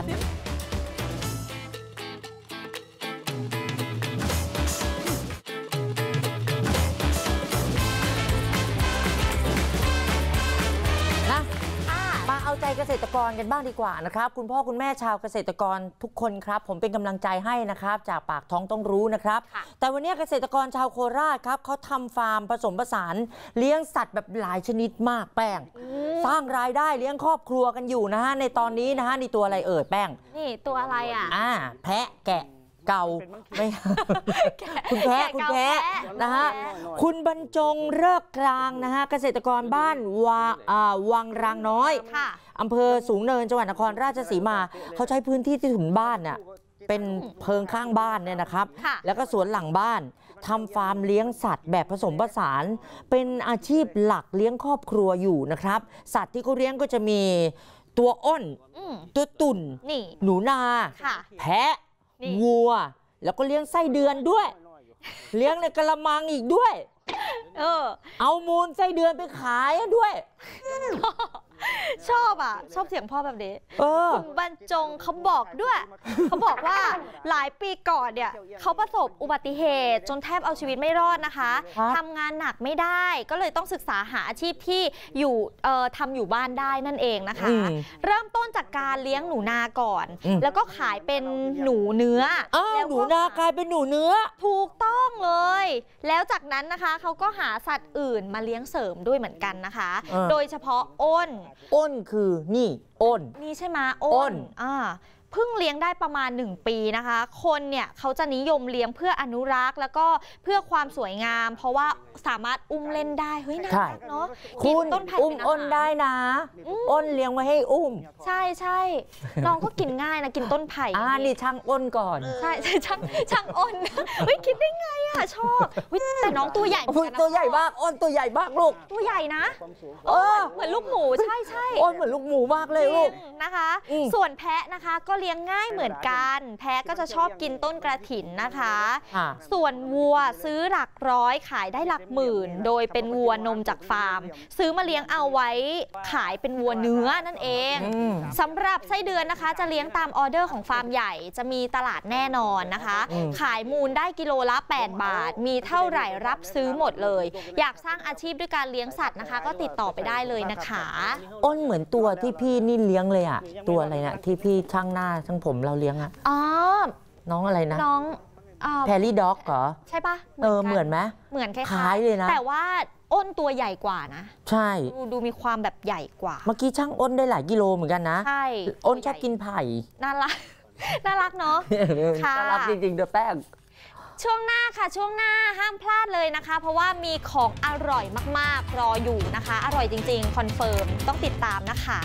มาเอาใจเกษตรกรกันบ้างดีกว่านะครับคุณพ่อคุณแม่ชาวเกษตรกรทุกคนครับผมเป็นกำลังใจให้นะครับจากปากท้องต้องรู้นะครับแต่วันนี้เกษตรกรชาวโคราชครับเขาทำฟาร์มผสมผสานเลี้ยงสัตว์แบบหลายชนิดมากแป้งสร้างรายได้เลี้ยงครอบครัวกันอยู่นะฮะในตอนนี้นะฮะนี่ตัวอะไรเอ่ยแป้งนี่ตัวอะไรอ่ะแพะแกะเก่าไม่คุณแพะนะฮะคุณบรรจงเลิกกลางนะฮะเกษตรกรบ้านวังรางน้อยอำเภอสูงเนินจังหวัดนครราชสีมาเขาใช้พื้นที่ที่ถุนบ้านน่ะเป็นเพิงข้างบ้านเนี่ยนะครับแล้วก็สวนหลังบ้านทำฟาร์มเลี้ยงสัตว์แบบผสมผสานเป็นอาชีพหลักเลี้ยงครอบครัวอยู่นะครับสัตว์ที่เขาเลี้ยงก็จะมีตัวอ้นตัวตุ่นหนูนาแพะวัวแล้วก็เลี้ยงไส้เดือนด้วยเลี้ยงในกระมังอีกด้วยเอามูลไส้เดือนไปขายด้วยชอบเสียงพ่อแบบนี้คุณบรรจงเขาบอกด้วยเขาบอกว่าหลายปีก่อนเนี่ยเขาประสบอุบัติเหตุจนแทบเอาชีวิตไม่รอดนะคะทำงานหนักไม่ได้ก็เลยต้องศึกษาหาอาชีพที่อยู่ทำอยู่บ้านได้นั่นเองนะคะเริ่มต้นจากการเลี้ยงหนูนาก่อนแล้วก็ขายเป็นหนูเนื้อแล้วหนูนากลายเป็นหนูเนื้อถูกต้องเลยแล้วจากนั้นนะคะเขาก็หาสัตว์อื่นมาเลี้ยงเสริมด้วยเหมือนกันนะคะโดยเฉพาะอ้นคือนี่อ้นนี่ใช่ไหมอ้นเพิ่งเลี้ยงได้ประมาณ1 ปีนะคะคนเนี่ยเขาจะนิยมเลี้ยงเพื่ออนุรักษ์แล้วก็เพื่อความสวยงามเพราะว่าสามารถอุ้มเล่นได้เฮ้ยน่ารักเนาะคุณต้นไผ่อุ้มอ้นได้นะอ้นเลี้ยงไว้ให้อุ้มใช่น้องก็กินง่ายนะกินต้นไผ่นี่ช่างอ้นก่อนใช่ช่างอ้นเฮ้ยคิดได้ไงชอบแต่น้องตัวใหญ่ตัวใหญ่มากอ้นตัวใหญ่มากลูกตัวใหญ่นะเหมือนลูกหมูใช่อ้นเหมือนลูกหมูมากเลยลูกนะคะส่วนแพะนะคะก็เลี้ยงง่ายเหมือนกันแพะก็จะชอบกินต้นกระถินนะคะส่วนวัวซื้อหลักร้อยขายได้หลักหมื่นโดยเป็นวัวนมจากฟาร์มซื้อมาเลี้ยงเอาไว้ขายเป็นวัวเนื้อนั่นเองสำหรับไส้เดือนนะคะจะเลี้ยงตามออเดอร์ของฟาร์มใหญ่จะมีตลาดแน่นอนนะคะขายมูลได้กิโลละ8 บาทมีเท่าไหร่รับซื้อหมดเลยอยากสร้างอาชีพด้วยการเลี้ยงสัตว์นะคะก็ติดต่อไปได้เลยนะคะอ้นเหมือนตัวที่พี่นี่เลี้ยงเลยอะตัวอะไรนะที่พี่ช่างหน้าช่างผมเราเลี้ยงอะน้องอะไรนะน้องแพรรี่ด็อกเหรอใช่ปะเหมือนไหมเหมือนคล้ายเลยนะแต่ว่าอ้นตัวใหญ่กว่านะใช่ดูมีความแบบใหญ่กว่าเมื่อกี้ช่างอ้นได้หลายกิโลเหมือนกันนะใช่อ้นชอบกินไผ่น่ารักเนาะน่ารักจริงๆเด้อแป้งช่วงหน้าค่ะช่วงหน้าห้ามพลาดเลยนะคะเพราะว่ามีของอร่อยมากๆรออยู่นะคะอร่อยจริงๆคอนเฟิร์มต้องติดตามนะคะ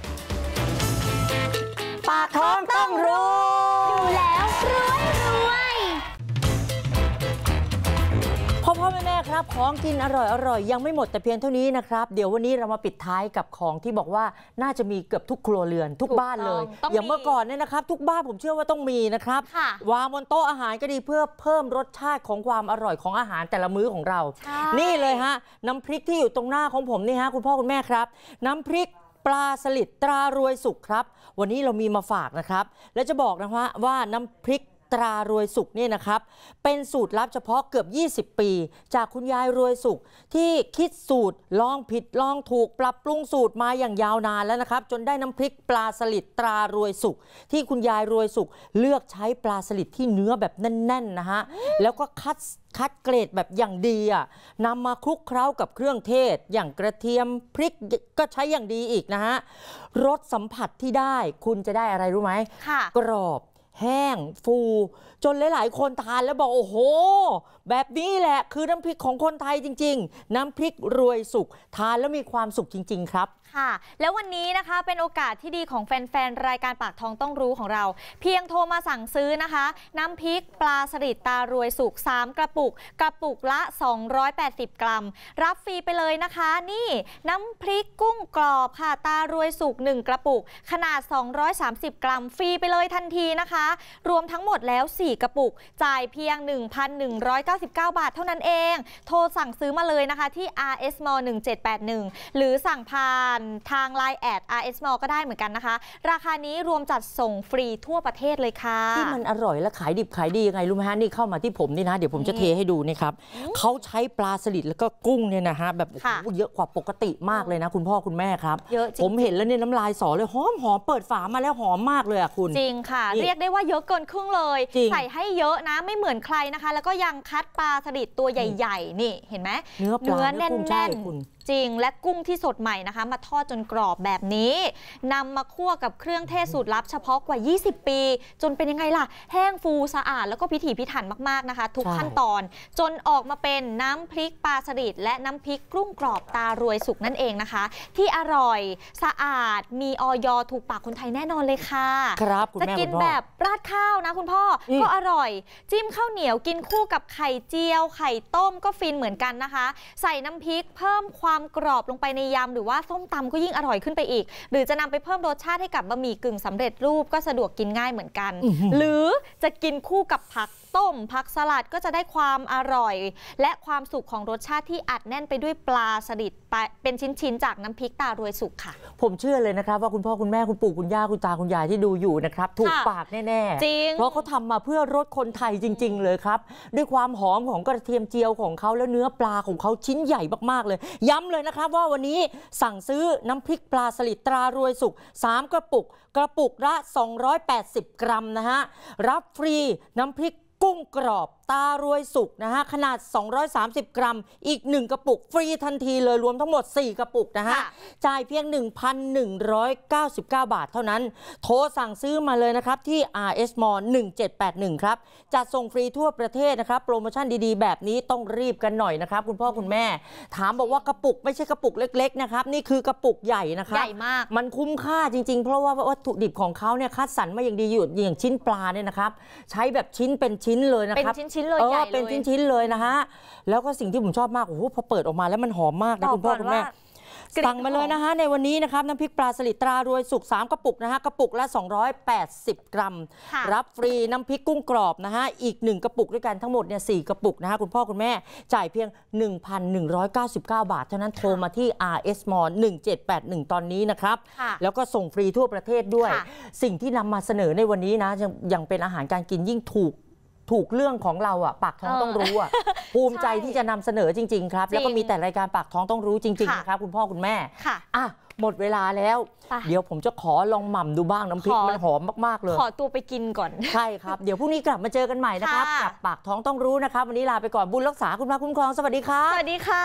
ปากท้องต้องรู้อยู่แล้วรวยพ่อแม่ครับของกินอร่อยยังไม่หมดแต่เพียงเท่านี้นะครับเดี๋ยววันนี้เรามาปิดท้ายกับของที่บอกว่าน่าจะมีเกือบทุกครัวเรือนทุกบ้านเลยอย่างเมื่อก่อนเนี่ยนะครับทุกบ้านผมเชื่อว่าต้องมีนะครับวางบนโต๊ะอาหารก็ดีเพื่อเพิ่มรสชาติของความอร่อยของอาหารแต่ละมื้อของเรานี่เลยฮะน้ำพริกที่อยู่ตรงหน้าของผมนี่ฮะคุณพ่อคุณแม่ครับน้ำพริกปลาสลิดตรารวยสุขครับวันนี้เรามีมาฝากนะครับและจะบอกนะว่าน้ำพริกตรารวยสุขเนี่ยนะครับเป็นสูตรลับเฉพาะเกือบ20 ปีจากคุณยายรวยสุขที่คิดสูตรลองผิดลองถูกปรับปรุงสูตรมาอย่างยาวนานแล้วนะครับจนได้น้ำพริกปลาสลิดตรารวยสุขที่คุณยายรวยสุขเลือกใช้ปลาสลิดที่เนื้อแบบแน่นๆนะฮะแล้วก็คัดเกรดแบบอย่างดีนำมาคลุกเคล้ากับเครื่องเทศอย่างกระเทียมพริกก็ใช้อย่างดีอีกนะฮะรสสัมผัสที่ได้คุณจะได้อะไรรู้ไหมกรอบแห้งฟูจนหลายๆคนทานแล้วบอกโอ้โหแบบนี้แหละคือน้ำพริกของคนไทยจริงๆน้ำพริกรวยสุขทานแล้วมีความสุขจริงๆครับค่ะแล้ววันนี้นะคะเป็นโอกาสที่ดีของแฟนๆรายการปากท้องต้องรู้ของเราเพียงโทรมาสั่งซื้อนะคะน้ำพริกปลาสลิดตารวยสุข3กระปุกละ280 กรัมรับฟรีไปเลยนะคะนี่น้ำพริกกุ้งกรอบค่ะตารวยสุข1กระปุกขนาด230 กรัมฟรีไปเลยทันทีนะคะรวมทั้งหมดแล้ว4กระปุกจ่ายเพียง 1,199 บาทเท่านั้นเองโทรสั่งซื้อมาเลยนะคะที่ RS Mall 1781หรือสั่งผ่านทาง Line แอด RS Mall ก็ได้เหมือนกันนะคะราคานี้รวมจัดส่งฟรีทั่วประเทศเลยค่ะที่มันอร่อยและขายดิบขายดียังไงรู้ไหมฮะนี่เข้ามาที่ผมนี่นะเดี๋ยวผมจะเทให้ดูนี่ครับเขาใช้ปลาสลิดแล้วก็กุ้งเนี่ยนะฮะแบบเยอะกว่าปกติมากเลยนะคุณพ่อคุณแม่ครับผมเห็นแล้วเนี่ยน้ำลายสอเลยหอมเปิดฝามาแล้วหอมมากเลยคุณจริงค่ะเรียกได้ว่าเยอะเกินครึ่งเลยใส่ให้เยอะนะไม่เหมือนใครนะคะแล้วก็ยังคัดปลาสลิดตัวใหญ่ๆนี่เห็นไหมเนื้อแน่นจริงและกุ้งที่สดใหม่นะคะมาทอดจนกรอบแบบนี้นำมาคั่วกับเครื่องเทศสูตรลับเฉพาะกว่า20 ปีจนเป็นยังไงล่ะแห้งฟูสะอาดแล้วก็พิถีพิถันมากๆนะคะทุกขั้นตอนจนออกมาเป็นน้ำพริกปลาสลิดและน้ำพริกกุ้งกรอบตารวยสุขนั่นเองนะคะที่อร่อยสะอาดมีอย.ถูกปากคนไทยแน่นอนเลยค่ะครับคุณแม่จะกินแบบราดข้าวนะคุณพ่อก็อร่อยจิ้มข้าวเหนียวกินคู่กับไข่เจียวไข่ต้มก็ฟินเหมือนกันนะคะใส่น้ำพริกเพิ่มความกรอบลงไปในยำหรือว่าส้มตำก็ยิ่งอร่อยขึ้นไปอีกหรือจะนำไปเพิ่มรสชาติให้กับบะหมี่กึ่งสำเร็จรูปก็สะดวกกินง่ายเหมือนกันหรือจะกินคู่กับผักต้มผักสลัดก็จะได้ความอร่อยและความสุขของรสชาติที่อัดแน่นไปด้วยปลาสลิดเป็นชิ้นๆจากน้ำพริกตารวยสุขค่ะผมเชื่อเลยนะครับว่าคุณพ่อคุณแม่คุณปู่คุณย่าคุณตาคุณยายที่ดูอยู่นะครับถูกปากแน่ๆจริงเพราะเขาทำมาเพื่อรสคนไทยจริงๆเลยครับด้วยความหอมของกระเทียมเจียวของเขาแล้วเนื้อปลาของเขาชิ้นใหญ่มากๆเลยย้ำเลยนะครับว่าวันนี้สั่งซื้อน้ำพริกปลาสลิดตรารวยสุข3กระปุกละ280 กรัมนะฮะรับฟรีน้ำพริกกุ้งกรอบตารวยสุขนะฮะขนาด230 กรัมอีก1กระปุกฟรีทันทีเลยรวมทั้งหมด4กระปุกนะฮะจ่ายเพียง 1,199 บาทเท่านั้นโทรสั่งซื้อมาเลยนะครับที่ RS Mall 1781ครับจัดส่งฟรีทั่วประเทศนะครับโปรโมชั่นดีๆแบบนี้ต้องรีบกันหน่อยนะครับคุณพ่อคุณแม่ถามบอกว่ากระปุกไม่ใช่กระปุกเล็กๆนะครับนี่คือกระปุกใหญ่นะครับใหญ่มากมันคุ้มค่าจริงๆเพราะว่าวัตถุดิบของเขาเนี่ยคัดสรรมาอย่างดีอยู่อย่างชิ้นปลาเนี่ยนะครับใช้แบบชิ้นเป็นชิ้นเลยนะครับเป็นชิ้นๆเลยใหญ่เลยเป็นชิ้นๆเลยนะฮะแล้วก็สิ่งที่ผมชอบมากโอ้โหพอเปิดออกมาแล้วมันหอมมากนะคุณพ่อคุณแม่สั่งมาเลยนะฮะในวันนี้นะครับน้ำพริกปลาสลิดตรารวยสุข3กระปุกนะฮะกระปุกละ280 กรัมรับฟรีน้ำพริกกุ้งกรอบนะฮะอีก1กระปุกด้วยกันทั้งหมดเนี่ย4กระปุกนะฮะคุณพ่อคุณแม่จ่ายเพียง 1,199 บาทเท่านั้นโทรมาที่ RS Mall 1781ตอนนี้นะครับแล้วก็ส่งฟรีทั่วประเทศด้วยสิ่งที่นำมาเสนอในวันนี้นะยังเป็นอาหารการกินยิ่งถูกเรื่องของเราปากท้องต้องรู้ภูมิใจที่จะนำเสนอจริงๆครับแล้วก็มีแต่รายการปากท้องต้องรู้จริงๆนะครับคุณพ่อคุณแม่หมดเวลาแล้วเดี๋ยวผมจะขอลองหม่ำดูบ้างน้ำพริกมันหอมมากๆเลยขอตัวไปกินก่อนใช่ครับเดี๋ยวพรุ่งนี้กลับมาเจอกันใหม่นะครับกับปากท้องต้องรู้นะครับวันนี้ลาไปก่อนบุญรักษาคุณพระคุ้มครองสวัสดีครับสวัสดีค่ะ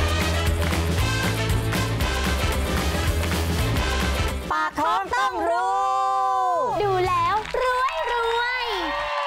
ท้องต้องรู้